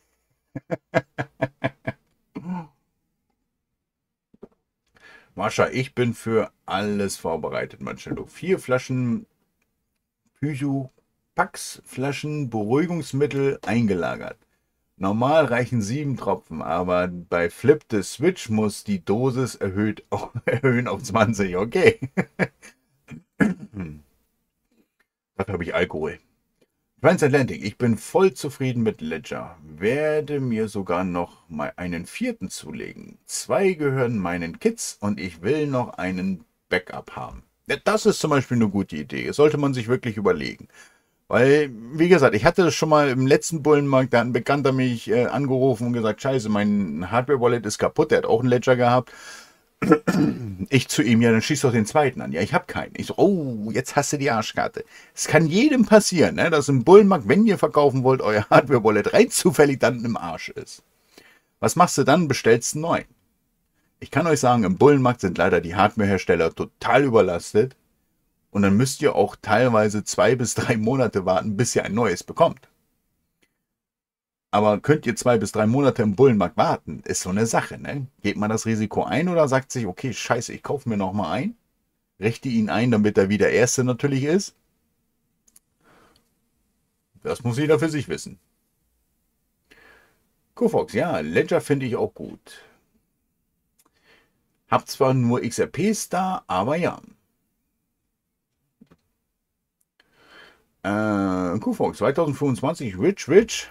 Mascha, ich bin für alles vorbereitet, Mancello. 4 Flaschen Pyju-Pax-Flaschen Beruhigungsmittel eingelagert. Normal reichen 7 Tropfen, aber bei Flip the Switch muss die Dosis erhöhen auf 20. Okay. Dafür habe ich Alkohol. Transatlantic, ich bin voll zufrieden mit Ledger. Werde mir sogar noch mal einen 4. zulegen. 2 gehören meinen Kids und ich will noch einen Backup haben. Ja, das ist zum Beispiel eine gute Idee. Das sollte man sich wirklich überlegen. Weil, wie gesagt, ich hatte das schon mal im letzten Bullenmarkt, da hat ein Bekannter mich angerufen und gesagt, scheiße, mein Hardware-Wallet ist kaputt, der hat auch einen Ledger gehabt. Ich zu ihm, ja, dann schieß doch den zweiten an. Ja, ich habe keinen. Ich so, oh, jetzt hast du die Arschkarte. Es kann jedem passieren, ne, dass im Bullenmarkt, wenn ihr verkaufen wollt, euer Hardware-Wallet rein zufällig dann im Arsch ist. Was machst du dann? Bestellst einen neuen. Ich kann euch sagen, im Bullenmarkt sind leider die Hardware-Hersteller total überlastet. Und dann müsst ihr auch teilweise 2 bis 3 Monate warten, bis ihr ein neues bekommt. Aber könnt ihr 2 bis 3 Monate im Bullenmarkt warten? Ist so eine Sache, ne? Geht man das Risiko ein oder sagt sich, okay, scheiße, ich kaufe mir nochmal ein, richte ihn ein, damit er wieder Erste natürlich ist? Das muss jeder für sich wissen. Kofox, ja, Ledger finde ich auch gut. Hab zwar nur XRPs da, aber ja. Kuhfox, 2025, Rich.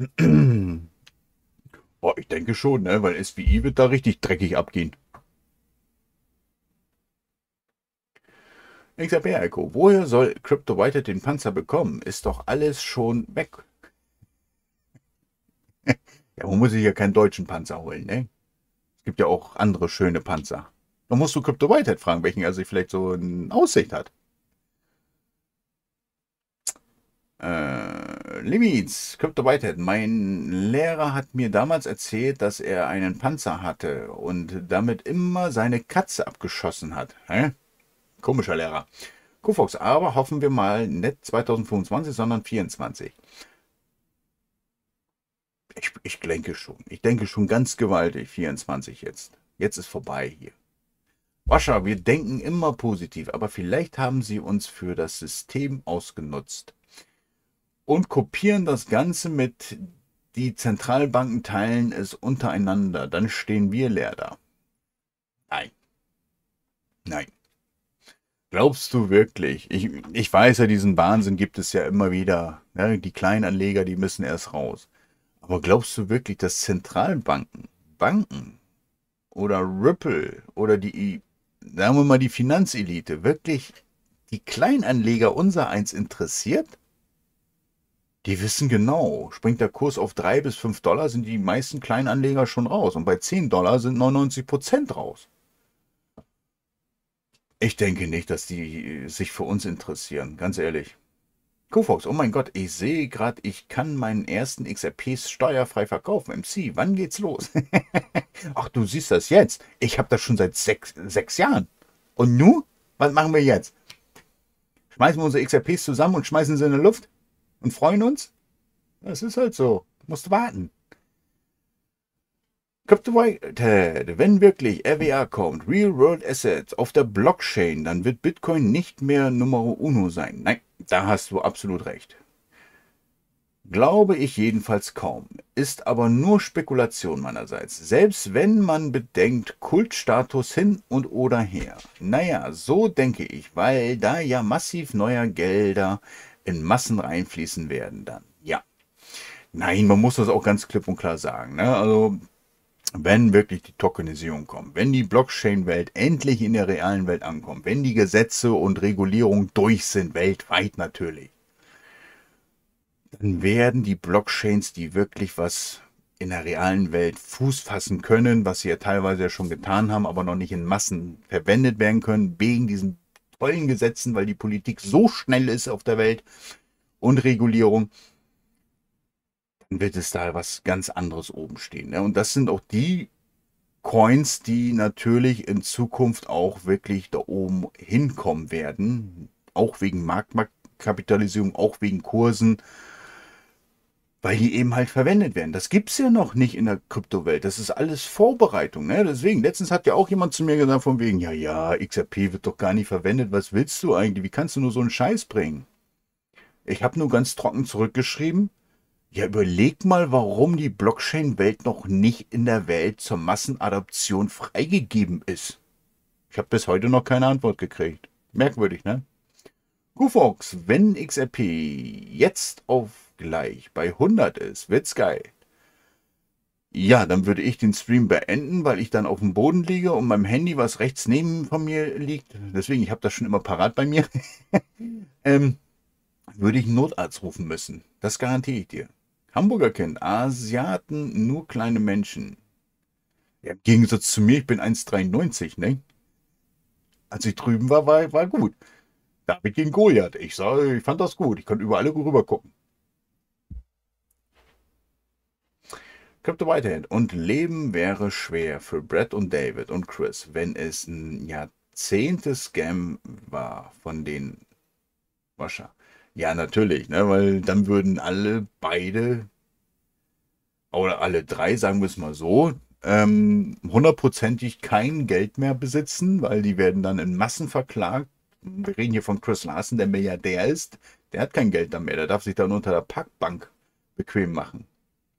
Oh, ich denke schon, ne? Weil SWI wird da richtig dreckig abgehen. XRP Echo, woher soll Crypto Whitehead den Panzer bekommen? Ist doch alles schon weg. Ja, man muss sich ja keinen deutschen Panzer holen, ne? Es gibt ja auch andere schöne Panzer. Da musst du Crypto Whitehead fragen, welchen er sich vielleicht so in Aussicht hat. Limits, Crypto Whitehead. Mein Lehrer hat mir damals erzählt, dass er einen Panzer hatte und damit immer seine Katze abgeschossen hat. Hä? Komischer Lehrer. Kufox, aber hoffen wir mal nicht 2025, sondern 2024. Ich denke schon. Ich denke schon ganz gewaltig 24 jetzt. Jetzt ist vorbei hier. Wascha, wir denken immer positiv, aber vielleicht haben sie uns für das System ausgenutzt und kopieren das Ganze mit, die Zentralbanken teilen es untereinander. Dann stehen wir leer da. Nein. Nein. Glaubst du wirklich? Ich weiß ja, diesen Wahnsinn gibt es ja immer wieder. Ja, die Kleinanleger, die müssen erst raus. Aber glaubst du wirklich, dass Zentralbanken, Banken oder Ripple oder die, sagen wir mal, die Finanzelite wirklich die Kleinanleger unsereins interessiert? Die wissen genau, springt der Kurs auf 3 bis 5 Dollar, sind die meisten Kleinanleger schon raus. Und bei 10 Dollar sind 99% raus. Ich denke nicht, dass die sich für uns interessieren, ganz ehrlich. Kufox, oh mein Gott, ich sehe gerade, ich kann meinen ersten XRPs steuerfrei verkaufen. MC, wann geht's los? Ach, du siehst das jetzt. Ich habe das schon seit sechs Jahren. Und nu? Was machen wir jetzt? Schmeißen wir unsere XRPs zusammen und schmeißen sie in die Luft? Und freuen uns? Das ist halt so. Du musst warten. Wenn wirklich RWA kommt, Real World Assets auf der Blockchain, dann wird Bitcoin nicht mehr Nummer uno sein. Nein, da hast du absolut recht. Glaube ich jedenfalls kaum. Ist aber nur Spekulation meinerseits. Selbst wenn man bedenkt, Kultstatus hin und oder her. Naja, so denke ich, weil da ja massiv neuer Gelder in Massen reinfließen werden dann. Ja. Nein, man muss das auch ganz klipp und klar sagen. Ne? Also, wenn wirklich die Tokenisierung kommt, wenn die Blockchain-Welt endlich in der realen Welt ankommt, wenn die Gesetze und Regulierungen durch sind, weltweit natürlich, dann werden die Blockchains, die wirklich was in der realen Welt Fuß fassen können, was sie ja teilweise ja schon getan haben, aber noch nicht in Massen verwendet werden können, wegen diesen tollen Gesetzen, weil die Politik so schnell ist auf der Welt und Regulierung, dann wird es da was ganz anderes oben stehen. Ne? Und das sind auch die Coins, die natürlich in Zukunft auch wirklich da oben hinkommen werden, auch wegen Marktkapitalisierung, auch wegen Kursen, weil die eben halt verwendet werden. Das gibt es ja noch nicht in der Kryptowelt. Das ist alles Vorbereitung. Ne? Deswegen, letztens hat ja auch jemand zu mir gesagt, von wegen, ja, XRP wird doch gar nicht verwendet. Was willst du eigentlich? Wie kannst du nur so einen Scheiß bringen? Ich habe nur ganz trocken zurückgeschrieben, ja, überleg mal, warum die Blockchain-Welt noch nicht in der Welt zur Massenadoption freigegeben ist. Ich habe bis heute noch keine Antwort gekriegt. Merkwürdig, ne? Gufox, wenn XRP jetzt auf gleich bei 100 ist, wird's geil. Ja, dann würde ich den Stream beenden, weil ich dann auf dem Boden liege und mein Handy, was rechts neben von mir liegt, deswegen, ich habe das schon immer parat bei mir, würde ich einen Notarzt rufen müssen. Das garantiere ich dir. Hamburger Kind, Asiaten, nur kleine Menschen. Ja, im Gegensatz zu mir, ich bin 1,93, ne? Als ich drüben war gut. David gegen Goliath. Ich fand das gut. Ich konnte überall rüber gucken. Crypto Whitehead. Und Leben wäre schwer für Brett und David und Chris, wenn es ein Jahrzehnte-Scam war von den Wascher. Ja, natürlich, ne? Weil dann würden alle beide, oder alle drei, sagen wir es mal so, hundertprozentig kein Geld mehr besitzen, weil die werden dann in Massen verklagt. Wir reden hier von Chris Larsen, der Milliardär ist. Der hat kein Geld mehr, der darf sich dann unter der Parkbank bequem machen.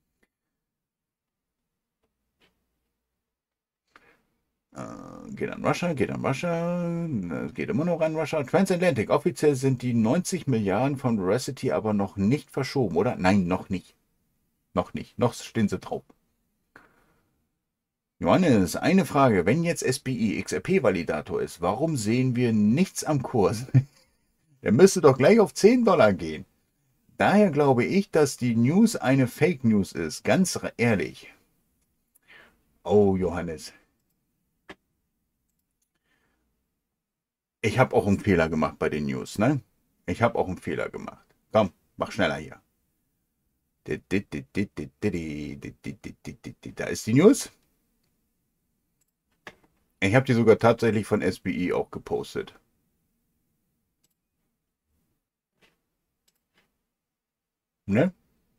Geht an Russia, geht an Russia, geht immer noch an Russia. Transatlantic, offiziell sind die 90 Milliarden von Veracity aber noch nicht verschoben, oder? Nein, noch nicht. Noch nicht. Noch stehen sie drauf. Johannes, eine Frage. Wenn jetzt SPI XRP-Validator ist, warum sehen wir nichts am Kurs? Der müsste doch gleich auf $10 gehen. Daher glaube ich, dass die News eine Fake News ist. Ganz ehrlich. Oh, Johannes. Ich habe auch einen Fehler gemacht bei den News, ne? Ich habe auch einen Fehler gemacht. Komm, mach schneller hier. Da ist die News. Ich habe die sogar tatsächlich von SPI auch gepostet. Ne?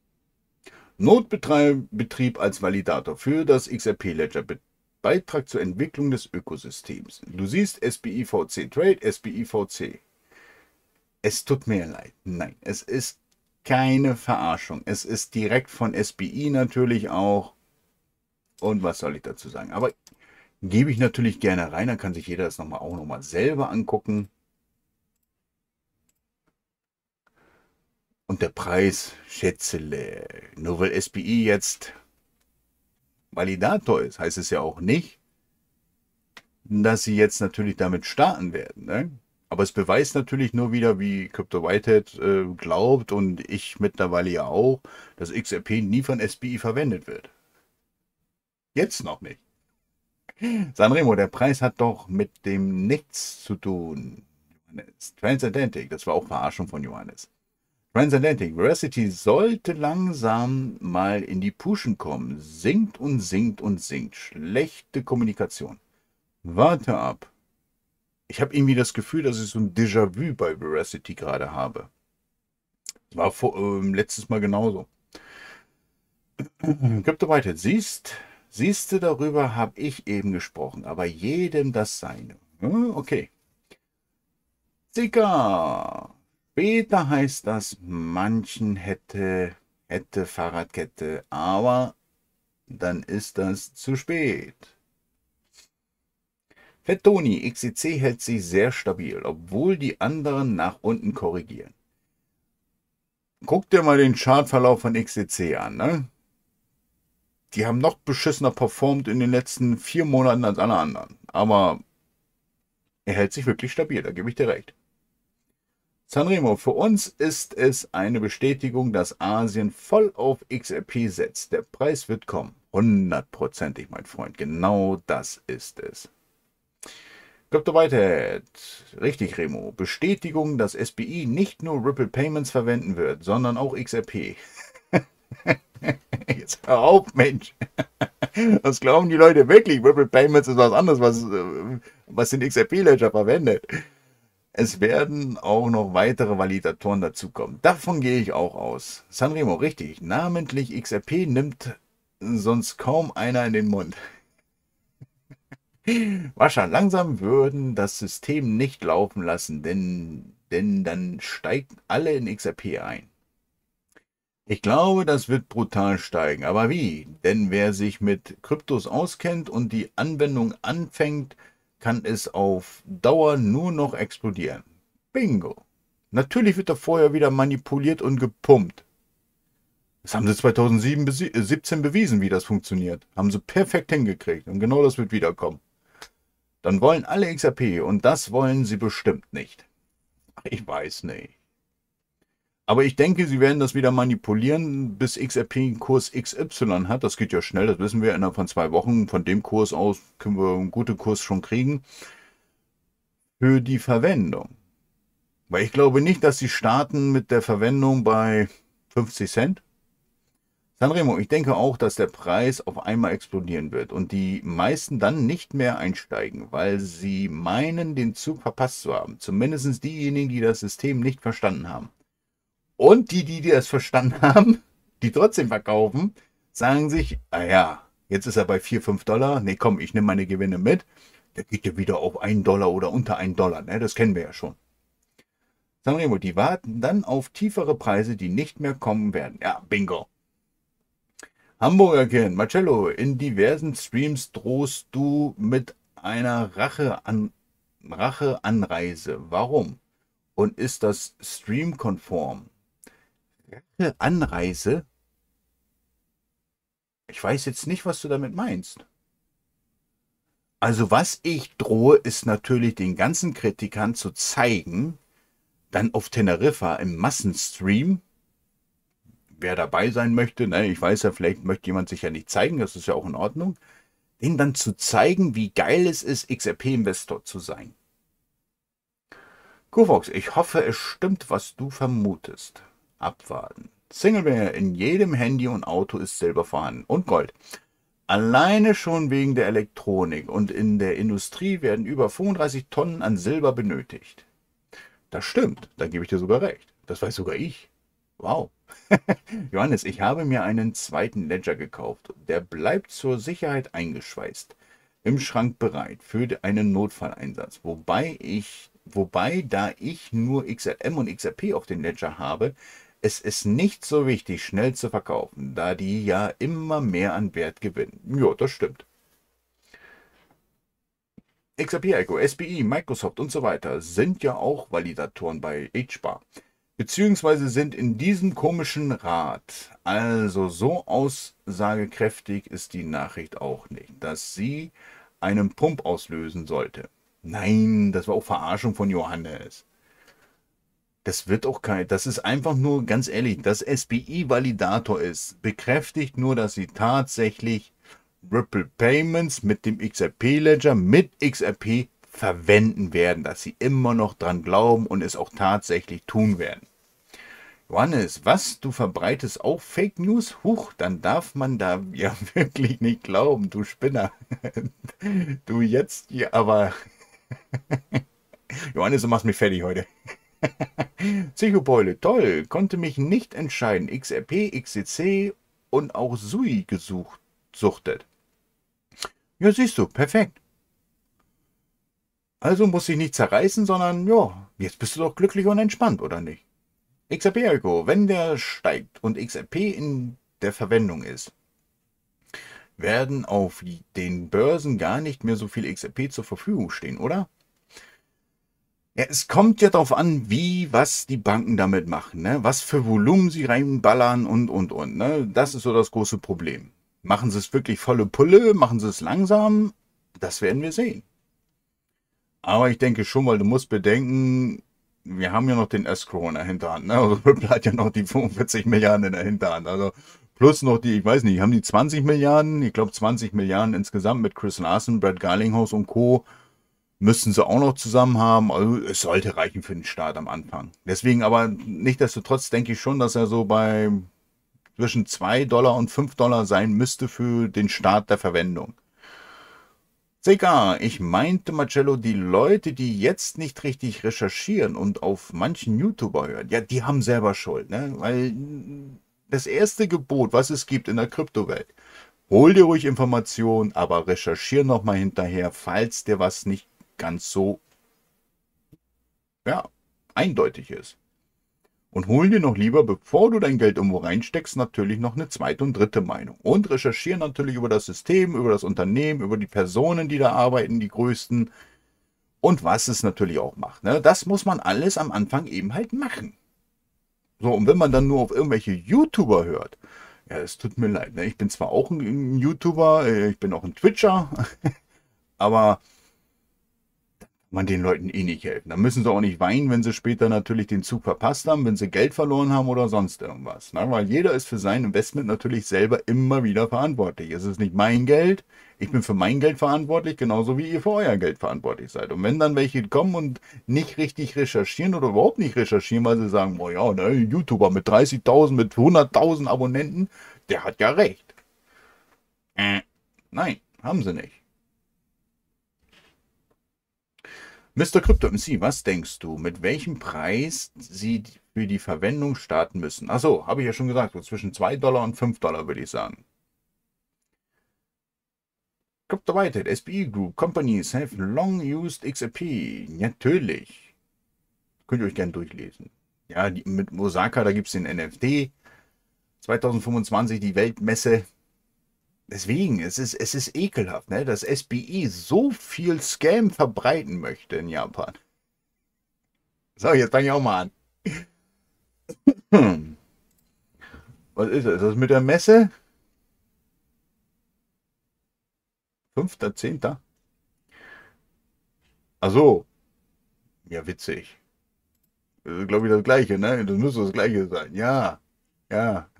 Notbetrieb als Validator für das XRP-Ledger. Beitrag zur Entwicklung des Ökosystems. Du siehst SPI VC Trade, SPI VC. Es tut mir leid. Nein, es ist keine Verarschung. Es ist direkt von SPI natürlich auch. Und was soll ich dazu sagen? Aber gebe ich natürlich gerne rein. Dann kann sich jeder das auch nochmal selber angucken. Und der Preis, schätzele, nur weil SPI jetzt Validator ist, heißt es ja auch nicht, dass sie jetzt natürlich damit starten werden. Ne? Aber es beweist natürlich nur wieder, wie Crypto Whitehead glaubt und ich mittlerweile ja auch, dass XRP nie von SPI verwendet wird. Jetzt noch nicht. Sanremo, der Preis hat doch mit dem nichts zu tun. Transatlantic, das war auch Verarschung von Johannes. Transatlantic, Veracity sollte langsam mal in die Puschen kommen. Sinkt und sinkt und sinkt. Schlechte Kommunikation. Warte ab. Ich habe irgendwie das Gefühl, dass ich so ein Déjà-vu bei Veracity gerade habe. War letztes Mal genauso. Crypto Whitehead, siehst du, darüber habe ich eben gesprochen, aber jedem das Seine. Okay. Zika. Später heißt das, manchen hätte Fahrradkette, aber dann ist das zu spät. Fettoni, XEC hält sich sehr stabil, obwohl die anderen nach unten korrigieren. Guck dir mal den Chartverlauf von XEC an, ne? Die haben noch beschissener performt in den letzten 4 Monaten als alle anderen. Aber er hält sich wirklich stabil, da gebe ich dir recht. Sanremo, für uns ist es eine Bestätigung, dass Asien voll auf XRP setzt. Der Preis wird kommen. 100%ig, mein Freund. Genau das ist es. Crypto Whitehead. Richtig, Remo. Bestätigung, dass SPI nicht nur Ripple Payments verwenden wird, sondern auch XRP. Jetzt hör auf, Mensch. Was glauben die Leute wirklich? Ripple Payments ist was anderes, was den XRP-Ledger verwendet. Es werden auch noch weitere Validatoren dazukommen. Davon gehe ich auch aus. Sanremo, richtig. Namentlich XRP nimmt sonst kaum einer in den Mund. Wascha, langsam würden das System nicht laufen lassen, denn dann steigt alle in XRP ein. Ich glaube, das wird brutal steigen. Aber wie? Denn wer sich mit Kryptos auskennt und die Anwendung anfängt, kann es auf Dauer nur noch explodieren. Bingo. Natürlich wird da vorher wieder manipuliert und gepumpt. Das haben sie 2017 bewiesen, wie das funktioniert. Haben sie perfekt hingekriegt. Und genau das wird wiederkommen. Dann wollen alle XRP und das wollen sie bestimmt nicht. Ich weiß nicht. Aber ich denke, sie werden das wieder manipulieren, bis XRP einen Kurs XY hat. Das geht ja schnell, das wissen wir. Innerhalb von 2 Wochen von dem Kurs aus können wir einen guten Kurs schon kriegen. Für die Verwendung. Weil ich glaube nicht, dass sie starten mit der Verwendung bei 50 Cent. Sanremo, ich denke auch, dass der Preis auf einmal explodieren wird und die meisten dann nicht mehr einsteigen, weil sie meinen, den Zug verpasst zu haben. Zumindest diejenigen, die das System nicht verstanden haben. Und die das verstanden haben, die trotzdem verkaufen, sagen sich, ah ja, jetzt ist er bei 4, 5 Dollar. Nee, komm, ich nehme meine Gewinne mit. Der geht ja wieder auf 1 Dollar oder unter 1 Dollar. Ne? Das kennen wir ja schon. Sanremo, die warten dann auf tiefere Preise, die nicht mehr kommen werden. Ja, bingo. Hamburger Kind, Marcello, in diversen Streams drohst du mit einer Racheanreise. Warum? Und ist das streamkonform? Anreise? Ich weiß jetzt nicht, was du damit meinst. Also was ich drohe, ist natürlich den ganzen Kritikern zu zeigen, dann auf Teneriffa im Massenstream, wer dabei sein möchte, ne, ich weiß ja, vielleicht möchte jemand sich ja nicht zeigen, das ist ja auch in Ordnung, denen dann zu zeigen, wie geil es ist, XRP-Investor zu sein. Kofox, ich hoffe, es stimmt, was du vermutest. Abwarten. Singleware in jedem Handy und Auto ist Silber vorhanden und Gold. Alleine schon wegen der Elektronik und in der Industrie werden über 35 Tonnen an Silber benötigt. Das stimmt, da gebe ich dir sogar recht. Das weiß sogar ich. Wow. Johannes, ich habe mir einen zweiten Ledger gekauft. Der bleibt zur Sicherheit eingeschweißt. Im Schrank bereit für einen Notfalleinsatz. Wobei, da ich nur XLM und XRP auf den Ledger habe, es ist nicht so wichtig, schnell zu verkaufen, da die ja immer mehr an Wert gewinnen. Ja, das stimmt. XRP Echo, SPI, Microsoft und so weiter sind ja auch Validatoren bei HBAR. Beziehungsweise sind in diesem komischen Rat. Also so aussagekräftig ist die Nachricht auch nicht, dass sie einen Pump auslösen sollte. Nein, das war auch Verarschung von Johannes. Das wird auch das ist einfach nur, ganz ehrlich, dass SPI Validator ist, bekräftigt nur, dass sie tatsächlich Ripple Payments mit dem XRP Ledger mit XRP verwenden werden, dass sie immer noch dran glauben und es auch tatsächlich tun werden. Johannes, was? Du verbreitest auch Fake News? Huch, dann darf man da ja wirklich nicht glauben, du Spinner. Du jetzt hier, aber Johannes, du machst mich fertig heute. Psychobeule, toll, konnte mich nicht entscheiden. XRP, XCC und auch Sui suchtet. Ja, siehst du, perfekt. Also muss ich nicht zerreißen, sondern ja, jetzt bist du doch glücklich und entspannt, oder nicht? XRP Echo, wenn der steigt und XRP in der Verwendung ist, werden auf den Börsen gar nicht mehr so viel XRP zur Verfügung stehen, oder? Ja, es kommt ja darauf an, was die Banken damit machen, ne? Was für Volumen sie reinballern und, ne? Das ist so das große Problem. Machen sie es wirklich volle Pulle? Machen sie es langsam? Das werden wir sehen. Aber ich denke schon, weil du musst bedenken, wir haben ja noch den Escrow in der Hinterhand, ne? Also Ripple hat ja noch die 45 Milliarden in der Hinterhand. Also plus noch die, ich weiß nicht, haben die 20 Milliarden? Ich glaube 20 Milliarden insgesamt mit Chris Larsen, Brad Garlinghouse und Co. Müssten sie auch noch zusammen haben. Also es sollte reichen für den Start am Anfang. Deswegen aber nichtsdestotrotz denke ich schon, dass er so bei zwischen 2 Dollar und 5 Dollar sein müsste für den Start der Verwendung. CK, ich meinte, Marcello, die Leute, die jetzt nicht richtig recherchieren und auf manchen YouTuber hören, ja, die haben selber Schuld, ne? Weil das erste Gebot, was es gibt in der Kryptowelt, hol dir ruhig Informationen, aber recherchier nochmal hinterher, falls dir was nicht ganz so, ja, eindeutig ist. Und hol dir noch lieber, bevor du dein Geld irgendwo reinsteckst, natürlich noch eine zweite und dritte Meinung. Und recherchiere natürlich über das System, über das Unternehmen, über die Personen, die da arbeiten, die größten. Und was es natürlich auch macht. Ne? Das muss man alles am Anfang eben halt machen. So, und wenn man dann nur auf irgendwelche YouTuber hört, ja, es tut mir leid. Ne? Ich bin zwar auch ein YouTuber, ich bin auch ein Twitcher, aber man den Leuten eh nicht helfen. Da müssen sie auch nicht weinen, wenn sie später natürlich den Zug verpasst haben, wenn sie Geld verloren haben oder sonst irgendwas. Ne? Weil jeder ist für sein Investment natürlich selber immer wieder verantwortlich. Es ist nicht mein Geld, ich bin für mein Geld verantwortlich, genauso wie ihr für euer Geld verantwortlich seid. Und wenn dann welche kommen und nicht richtig recherchieren oder überhaupt nicht recherchieren, weil sie sagen, boah ja, ne, YouTuber mit 30.000, mit 100.000 Abonnenten, der hat ja recht. Nein, haben sie nicht. Mr. Crypto MC, was denkst du, mit welchem Preis sie für die Verwendung starten müssen? Achso, habe ich ja schon gesagt, so zwischen 2 Dollar und 5 Dollar würde ich sagen. Crypto Whitehead, SPI Group, Companies have long used XRP. Natürlich. Könnt ihr euch gerne durchlesen. Ja, mit Osaka, da gibt es den NFT. 2025 die Weltmesse. Deswegen, es ist ekelhaft, ne, dass SPI so viel Scam verbreiten möchte in Japan. So, jetzt fange ich auch mal an. Was ist das? Ist das mit der Messe? 5.10.? Ach so, ja, witzig. Das ist, glaube ich, das Gleiche, ne? Das müsste das Gleiche sein. Ja, ja.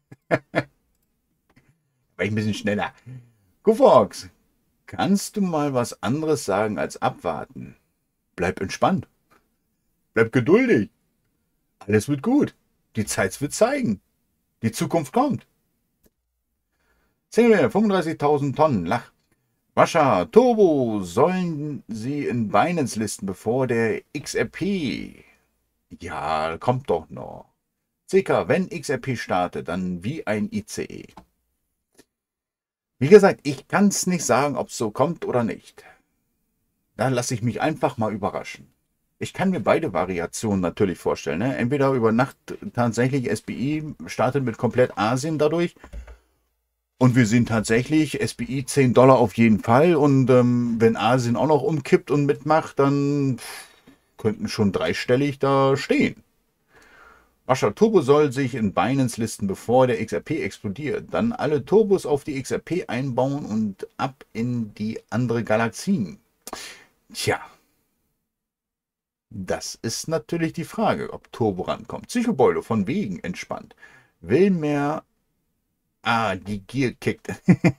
War ich ein bisschen schneller. Gufox, kannst du mal was anderes sagen als abwarten? Bleib entspannt. Bleib geduldig. Alles wird gut. Die Zeit wird zeigen. Die Zukunft kommt. Single 35.000 Tonnen. Lach. Wascha, Turbo sollen sie in Binance listen, bevor der XRP. Ja, kommt doch noch. CK, wenn XRP startet, dann wie ein ICE. Wie gesagt, ich kann es nicht sagen, ob es so kommt oder nicht. Da lasse ich mich einfach mal überraschen. Ich kann mir beide Variationen natürlich vorstellen. Ne? Entweder über Nacht tatsächlich SBI startet mit komplett Asien dadurch. Und wir sehen tatsächlich SBI 10 Dollar auf jeden Fall. Und wenn Asien auch noch umkippt und mitmacht, dann könnten schon dreistellig da stehen. Wascha Turbo soll sich in Binance listen, bevor der XRP explodiert. Dann alle Turbos auf die XRP einbauen und ab in die andere Galaxien. Tja, das ist natürlich die Frage, ob Turbo rankommt. Psychobeule von wegen entspannt. Will mehr. Ah, die Gier kickt.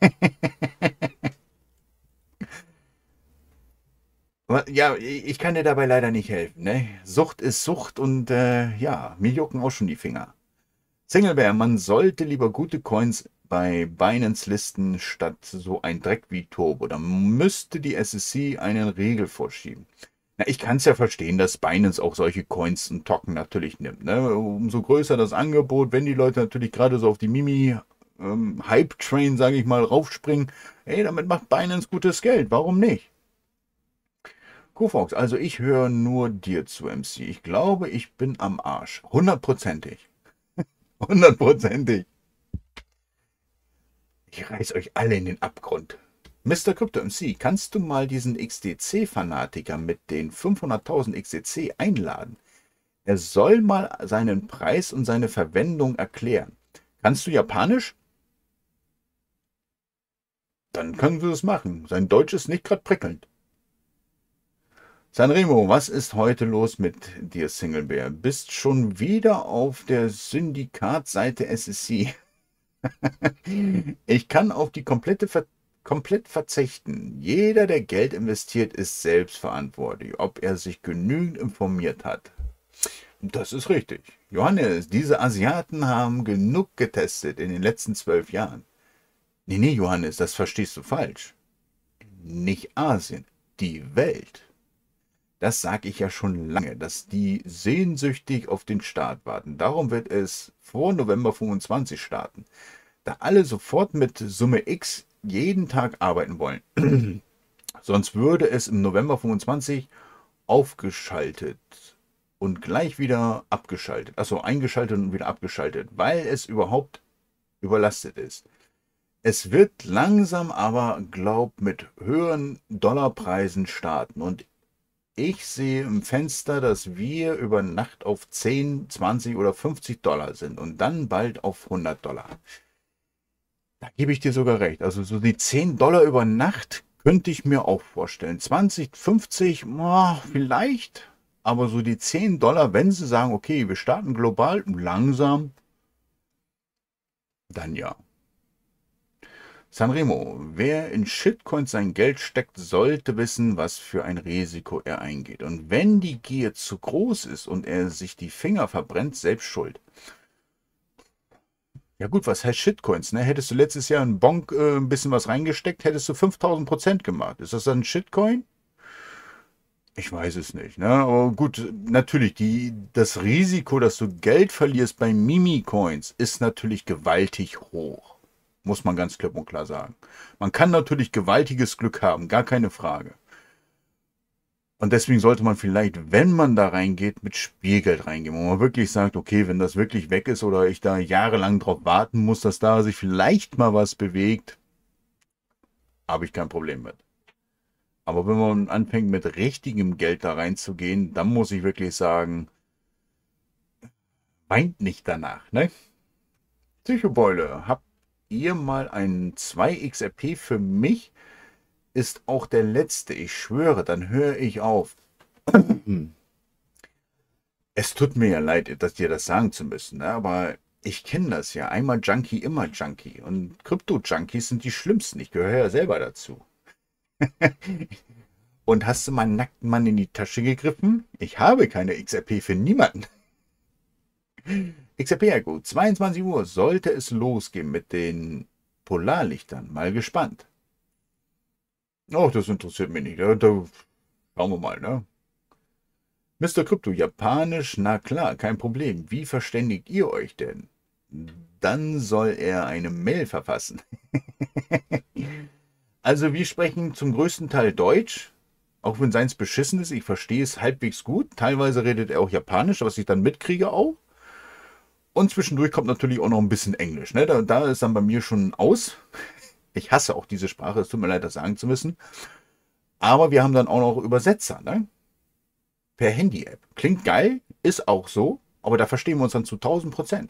Ja, ich kann dir dabei leider nicht helfen. Ne? Sucht ist Sucht und ja, mir jucken auch schon die Finger. Singlebear, man sollte lieber gute Coins bei Binance listen, statt so ein Dreck wie Turbo. Da müsste die SEC einen Riegel vorschieben. Na, ich kann es ja verstehen, dass Binance auch solche Coins und Token natürlich nimmt. Ne? Umso größer das Angebot, wenn die Leute natürlich gerade so auf die Hype-Train, sage ich mal, raufspringen, ey, damit macht Binance gutes Geld. Warum nicht? Kofox, also ich höre nur dir zu, MC. Ich glaube, ich bin am Arsch. Hundertprozentig. Hundertprozentig. Ich reiß euch alle in den Abgrund. Mr. Crypto MC, kannst du mal diesen XDC-Fanatiker mit den 500.000 XDC einladen? Er soll mal seinen Preis und seine Verwendung erklären. Kannst du Japanisch? Dann können wir es machen. Sein Deutsch ist nicht gerade prickelnd. Sanremo, was ist heute los mit dir, Singlebear? Bist schon wieder auf der Syndikatseite SSC. Ich kann auf die komplett verzichten. Jeder, der Geld investiert, ist selbst verantwortlich, ob er sich genügend informiert hat. Das ist richtig. Johannes, diese Asiaten haben genug getestet in den letzten 12 Jahren. Nee, Johannes, das verstehst du falsch. Nicht Asien, die Welt. Das sage ich ja schon lange, dass die sehnsüchtig auf den Start warten. Darum wird es vor November 25 starten. Da alle sofort mit Summe X jeden Tag arbeiten wollen. Sonst würde es im November 25 aufgeschaltet und gleich wieder abgeschaltet. Achso, eingeschaltet und wieder abgeschaltet, weil es überhaupt überlastet ist. Es wird langsam aber, mit höheren Dollarpreisen starten. Und ich sehe im Fenster, dass wir über Nacht auf 10, 20 oder 50 Dollar sind und dann bald auf 100 Dollar. Da gebe ich dir sogar recht. Also so die 10 Dollar über Nacht könnte ich mir auch vorstellen. 20, 50, vielleicht. Aber so die 10 Dollar, wenn sie sagen, okay, wir starten global langsam, dann ja. Sanremo, wer in Shitcoins sein Geld steckt, sollte wissen, was für ein Risiko er eingeht. Und wenn die Gier zu groß ist und er sich die Finger verbrennt, selbst schuld. Ja gut, was heißt Shitcoins? Ne? Hättest du letztes Jahr in Bonk ein bisschen was reingesteckt, hättest du 5000% gemacht. Ist das dann ein Shitcoin? Ich weiß es nicht. Ne? Aber gut, natürlich, das Risiko, dass du Geld verlierst bei Mimi-Coins, ist natürlich gewaltig hoch. Muss man ganz klipp und klar sagen. Man kann natürlich gewaltiges Glück haben, gar keine Frage. Und deswegen sollte man vielleicht, wenn man da reingeht, mit Spielgeld reingehen. Wo man wirklich sagt, okay, wenn das wirklich weg ist oder ich da jahrelang drauf warten muss, dass da sich vielleicht mal was bewegt, habe ich kein Problem mit. Aber wenn man anfängt, mit richtigem Geld da reinzugehen, dann muss ich wirklich sagen, weint nicht danach, ne? Psychobeule, habt ihr mal ein 2XRP für mich? ist auch der letzte. Ich schwöre, dann höre ich auf. Es tut mir ja leid, dass dir das sagen zu müssen, ne? Aber ich kenne das ja. Einmal Junkie, immer Junkie. Und Krypto-Junkies sind die schlimmsten. Ich gehöre ja selber dazu. Und hast du meinen nackten Mann in die Tasche gegriffen? Ich habe keine XRP für niemanden. XRP, Heiko, 22 Uhr sollte es losgehen mit den Polarlichtern. Mal gespannt. Oh, das interessiert mich nicht. Da schauen wir mal, ne? Mr. Crypto, Japanisch, na klar, kein Problem. Wie verständigt ihr euch denn? Dann soll er eine Mail verfassen. Also wir sprechen zum größten Teil Deutsch, auch wenn seins beschissen ist. Ich verstehe es halbwegs gut. Teilweise redet er auch Japanisch, was ich dann mitkriege auch. Und zwischendurch kommt natürlich auch noch ein bisschen Englisch. Ne? Da ist dann bei mir schon aus. Ich hasse auch diese Sprache, es tut mir leid, das sagen zu müssen. Aber wir haben dann auch noch Übersetzer, ne? Per Handy-App. Klingt geil, ist auch so, aber da verstehen wir uns dann zu 1000%.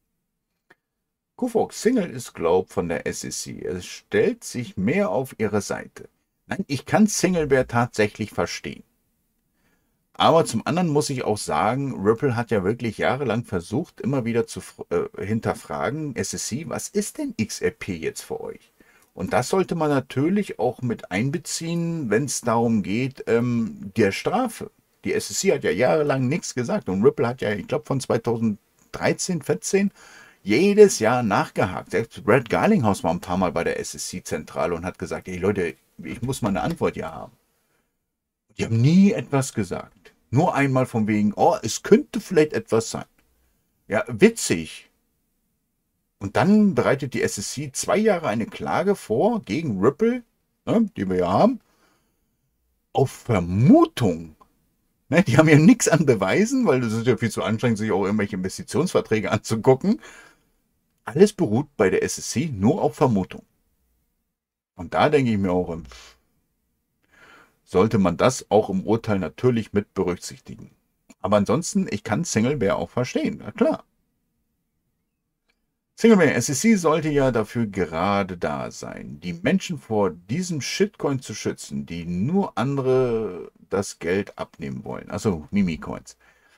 Kufox Single ist glaubt von der SEC. Es stellt sich mehr auf ihre Seite. Nein, ich kann Singlebear tatsächlich verstehen. Aber zum anderen muss ich auch sagen, Ripple hat ja wirklich jahrelang versucht, immer wieder zu hinterfragen, SEC, was ist denn XRP jetzt für euch? Und das sollte man natürlich auch mit einbeziehen, wenn es darum geht, der Strafe. Die SEC hat ja jahrelang nichts gesagt und Ripple hat ja, ich glaube von 2013, 14 jedes Jahr nachgehakt. Selbst Brad Garlinghouse war ein paar Mal bei der SEC-Zentrale und hat gesagt, ey Leute, ich muss mal eine Antwort hier haben. Die haben nie etwas gesagt. Nur einmal von wegen, oh, es könnte vielleicht etwas sein. Ja, witzig. Und dann bereitet die SEC 2 Jahre eine Klage vor gegen Ripple, ne, die wir ja haben, auf Vermutung. Ne, die haben ja nichts an Beweisen, weil das ist ja viel zu anstrengend, sich auch irgendwelche Investitionsverträge anzugucken. Alles beruht bei der SEC nur auf Vermutung. Und da denke ich mir auch, sollte man das auch im Urteil natürlich mit berücksichtigen. Aber ansonsten, ich kann Singlebear auch verstehen, na klar. Singlebear, SEC sollte ja dafür gerade da sein, die Menschen vor diesem Shitcoin zu schützen, die nur andere das Geld abnehmen wollen. Also Mimi-Coins.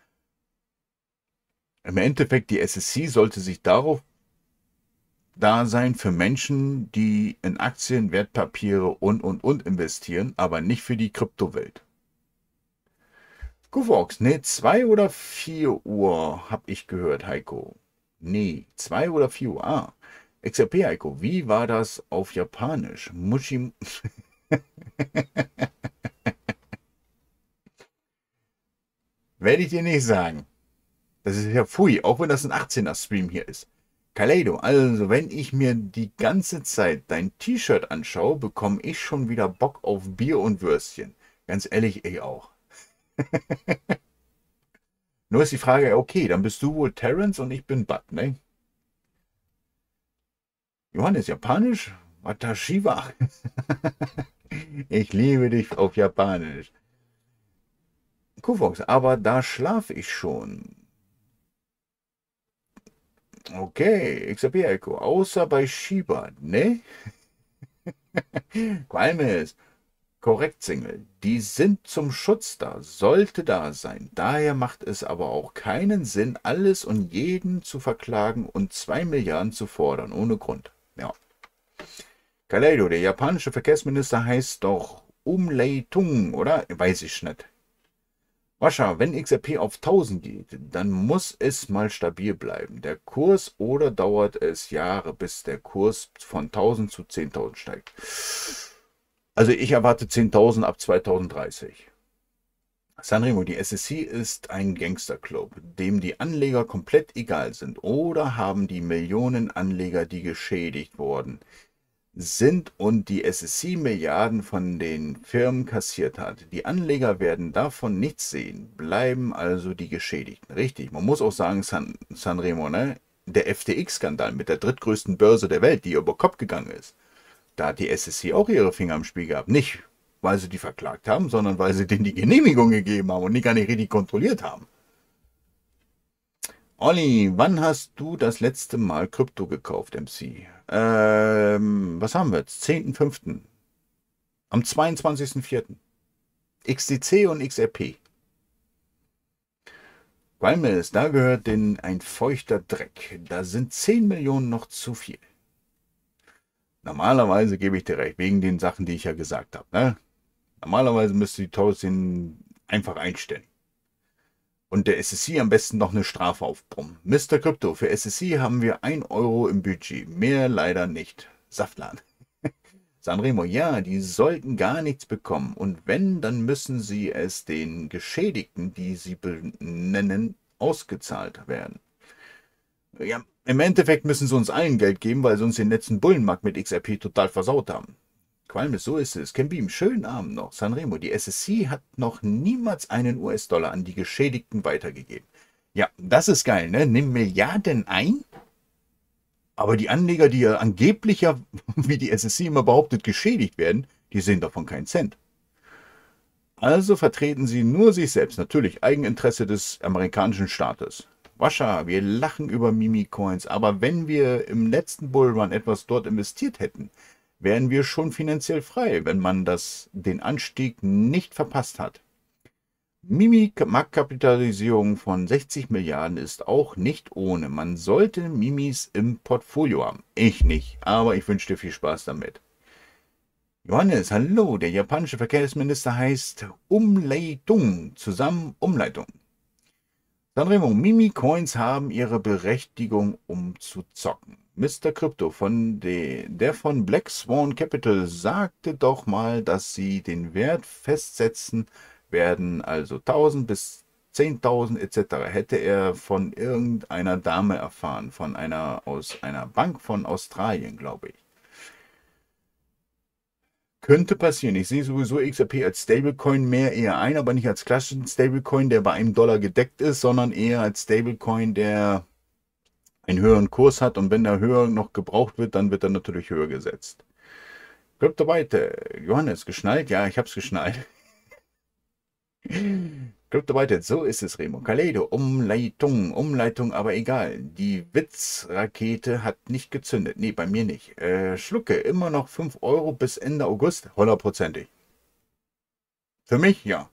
Im Endeffekt, die SEC sollte sich darauf da sein für Menschen, die in Aktien, Wertpapiere und investieren, aber nicht für die Kryptowelt. Kufox, ne, 2 oder 4 Uhr, hab ich gehört, Heiko. Nee, 2 oder 4 Uhr. Ah, XRP, Heiko, wie war das auf Japanisch? Mushi. Werde ich dir nicht sagen. Das ist ja pfui, auch wenn das ein 18er-Stream hier ist. Kaleido, also wenn ich mir die ganze Zeit dein T-Shirt anschaue, bekomme ich schon wieder Bock auf Bier und Würstchen. Ganz ehrlich, ich auch. Nur ist die Frage, okay, dann bist du wohl Terence und ich bin Bud, ne? Johannes, Japanisch? Watashiwa. Ich liebe dich auf Japanisch. Kufox, aber da schlafe ich schon. Okay, XRP Echo, außer bei Shiba, ne? Qualmes, korrekt, Single. Die sind zum Schutz da, sollte da sein. Daher macht es aber auch keinen Sinn, alles und jeden zu verklagen und 2 Milliarden zu fordern, ohne Grund. Ja. Kaleido, der japanische Verkehrsminister heißt doch Umleitung, oder? Weiß ich nicht. Wascha, wenn XRP auf 1000 geht, dann muss es mal stabil bleiben. Der Kurs oder dauert es Jahre, bis der Kurs von 1000 zu 10.000 steigt? Also ich erwarte 10.000 ab 2030. Sanremo, die SEC ist ein Gangsterclub, dem die Anleger komplett egal sind. Oder haben die Millionen Anleger, die geschädigt wurden, sind und die SEC Milliarden von den Firmen kassiert hat. Die Anleger werden davon nichts sehen, bleiben also die Geschädigten. Richtig, man muss auch sagen, Sanremo, ne? Der FTX-Skandal mit der drittgrößten Börse der Welt, die über Kopf gegangen ist, da hat die SEC auch ihre Finger im Spiel gehabt. Nicht, weil sie die verklagt haben, sondern weil sie denen die Genehmigung gegeben haben und die gar nicht richtig kontrolliert haben. Olli, wann hast du das letzte Mal Krypto gekauft, MC? Was haben wir jetzt? 10.05. Am 22.04. XDC und XRP. Qualmes, da gehört denn ein feuchter Dreck. Da sind 10 Millionen noch zu viel. Normalerweise gebe ich dir recht, wegen den Sachen, die ich ja gesagt habe. Ne? Normalerweise müsste die Tosin einfach einstellen. Und der SSI am besten noch eine Strafe aufbrummen. Mr. Crypto, für SSI haben wir 1 Euro im Budget. Mehr leider nicht. Saftladen. Sanremo, ja, die sollten gar nichts bekommen. Und wenn, dann müssen sie es den Geschädigten, die sie benennen, ausgezahlt werden. Ja, im Endeffekt müssen sie uns allen Geld geben, weil sie uns den letzten Bullenmarkt mit XRP total versaut haben. Qualmes, so ist es. Kembeam, schönen Abend noch. Sanremo, die SSC hat noch niemals einen US-Dollar an die Geschädigten weitergegeben. Ja, das ist geil, ne? Nimm Milliarden ein, aber die Anleger, die ja angeblich ja, wie die SSC immer behauptet, geschädigt werden, die sehen davon keinen Cent. Also vertreten sie nur sich selbst, natürlich Eigeninteresse des amerikanischen Staates. Wascha, wir lachen über Mimi-Coins, aber wenn wir im letzten Bullrun etwas dort investiert hätten, wären wir schon finanziell frei, wenn man den Anstieg nicht verpasst hat. Mimi-Marktkapitalisierung von 60 Milliarden ist auch nicht ohne. Man sollte Mimis im Portfolio haben. Ich nicht, aber ich wünsche dir viel Spaß damit. Johannes, hallo, der japanische Verkehrsminister heißt Umleitung, zusammen Umleitung. Sanremo, Mimi-Coins haben ihre Berechtigung, um zu zocken. Mr. Crypto, der von Black Swan Capital sagte doch mal, dass sie den Wert festsetzen werden, also 1000 bis 10.000 etc. Hätte er von irgendeiner Dame erfahren, aus einer Bank von Australien, glaube ich. Könnte passieren. Ich sehe sowieso XRP als Stablecoin mehr eher ein, aber nicht als klassischen Stablecoin, der bei einem Dollar gedeckt ist, sondern eher als Stablecoin, der einen höheren Kurs hat, und wenn der höher noch gebraucht wird, dann wird er natürlich höher gesetzt. Krypto weiter. Johannes, geschnallt? Ja, ich hab's geschnallt. Krypto weiter. So ist es, Remo. Kaleido, Umleitung, aber egal. Die Witzrakete hat nicht gezündet. Nee, bei mir nicht. Schlucke, immer noch 5 Euro bis Ende August. 100%ig. Für mich, ja.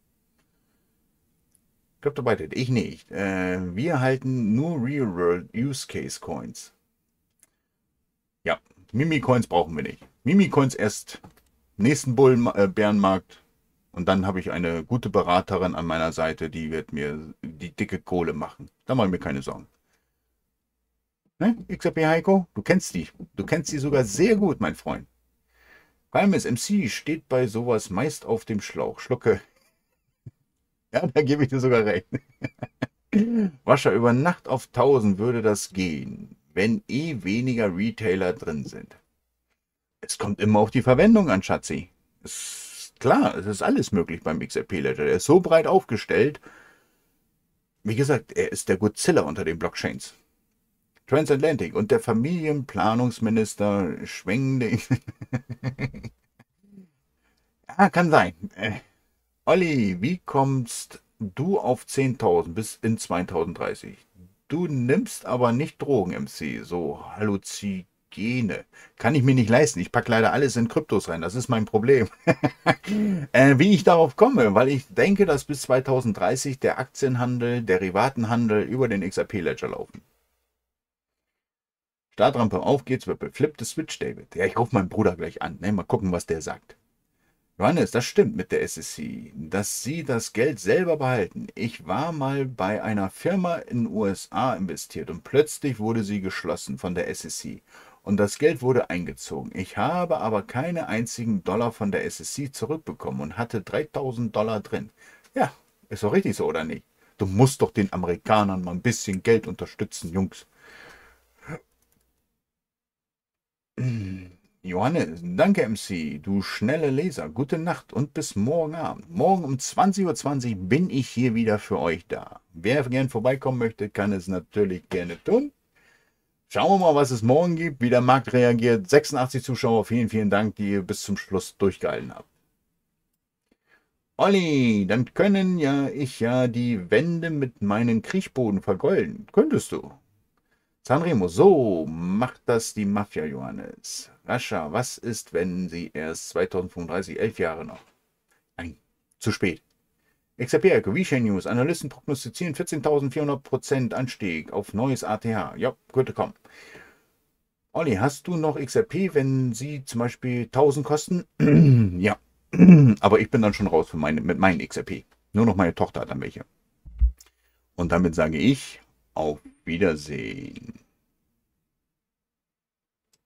Krypto weiter. Ich nicht. Wir halten nur Real-World Use Case Coins. Ja, Mimi-Coins brauchen wir nicht. Mimi-Coins erst nächsten Bärenmarkt. Und dann habe ich eine gute Beraterin an meiner Seite, die wird mir die dicke Kohle machen. Da mache ich mir keine Sorgen. Ne? XRP Heiko, du kennst die. Du kennst die sogar sehr gut, mein Freund. Qualmes MC steht bei sowas meist auf dem Schlauch. Schlucke. Ja, da gebe ich dir sogar recht. Wascher, über Nacht auf 1000 würde das gehen, wenn eh weniger Retailer drin sind. Es kommt immer auf die Verwendung an, Schatzi. Klar, es ist alles möglich beim XRP Ledger. Er ist so breit aufgestellt. Wie gesagt, er ist der Godzilla unter den Blockchains. Transatlantic und der Familienplanungsminister schwenkende. Ja, kann sein. Olli, wie kommst du auf 10.000 bis in 2030? Du nimmst aber nicht Drogen, MC. So Halluzigene. Kann ich mir nicht leisten. Ich packe leider alles in Kryptos rein. Das ist mein Problem. Wie ich darauf komme, weil ich denke, dass bis 2030 der Aktienhandel, Derivatenhandel über den XRP-Ledger laufen. Startrampe, auf geht's, Wippe. Flip the Switch, David. Ja, ich rufe meinen Bruder gleich an. Ne? Mal gucken, was der sagt. Johannes, das stimmt mit der SSC, dass sie das Geld selber behalten. Ich war mal bei einer Firma in den USA investiert und plötzlich wurde sie geschlossen von der SSC. Und das Geld wurde eingezogen. Ich habe aber keine einzigen Dollar von der SSC zurückbekommen und hatte 3.000 Dollar drin. Ja, ist doch richtig so, oder nicht? Du musst doch den Amerikanern mal ein bisschen Geld unterstützen, Jungs. Johannes, danke MC, du schnelle Leser. Gute Nacht und bis morgen Abend. Morgen um 20.20 Uhr bin ich hier wieder für euch da. Wer gern vorbeikommen möchte, kann es natürlich gerne tun. Schauen wir mal, was es morgen gibt, wie der Markt reagiert. 86 Zuschauer, vielen, vielen Dank, die ihr bis zum Schluss durchgehalten habt. Olli, dann können ich die Wände mit meinen Kriechboden vergolden. Könntest du. Sanremo, so macht das die Mafia, Johannes. Rascha, was ist, wenn sie erst 2035, 11 Jahre noch? Nein, zu spät. XRP, VeChain News, Analysten prognostizieren 14.400% Anstieg auf neues ATH. Ja, gut, komm. Olli, hast du noch XRP, wenn sie zum Beispiel 1000 kosten? Ja, aber ich bin dann schon raus mit meinen XRP. Nur noch meine Tochter hat dann welche. Und damit sage ich, auf Wiedersehen.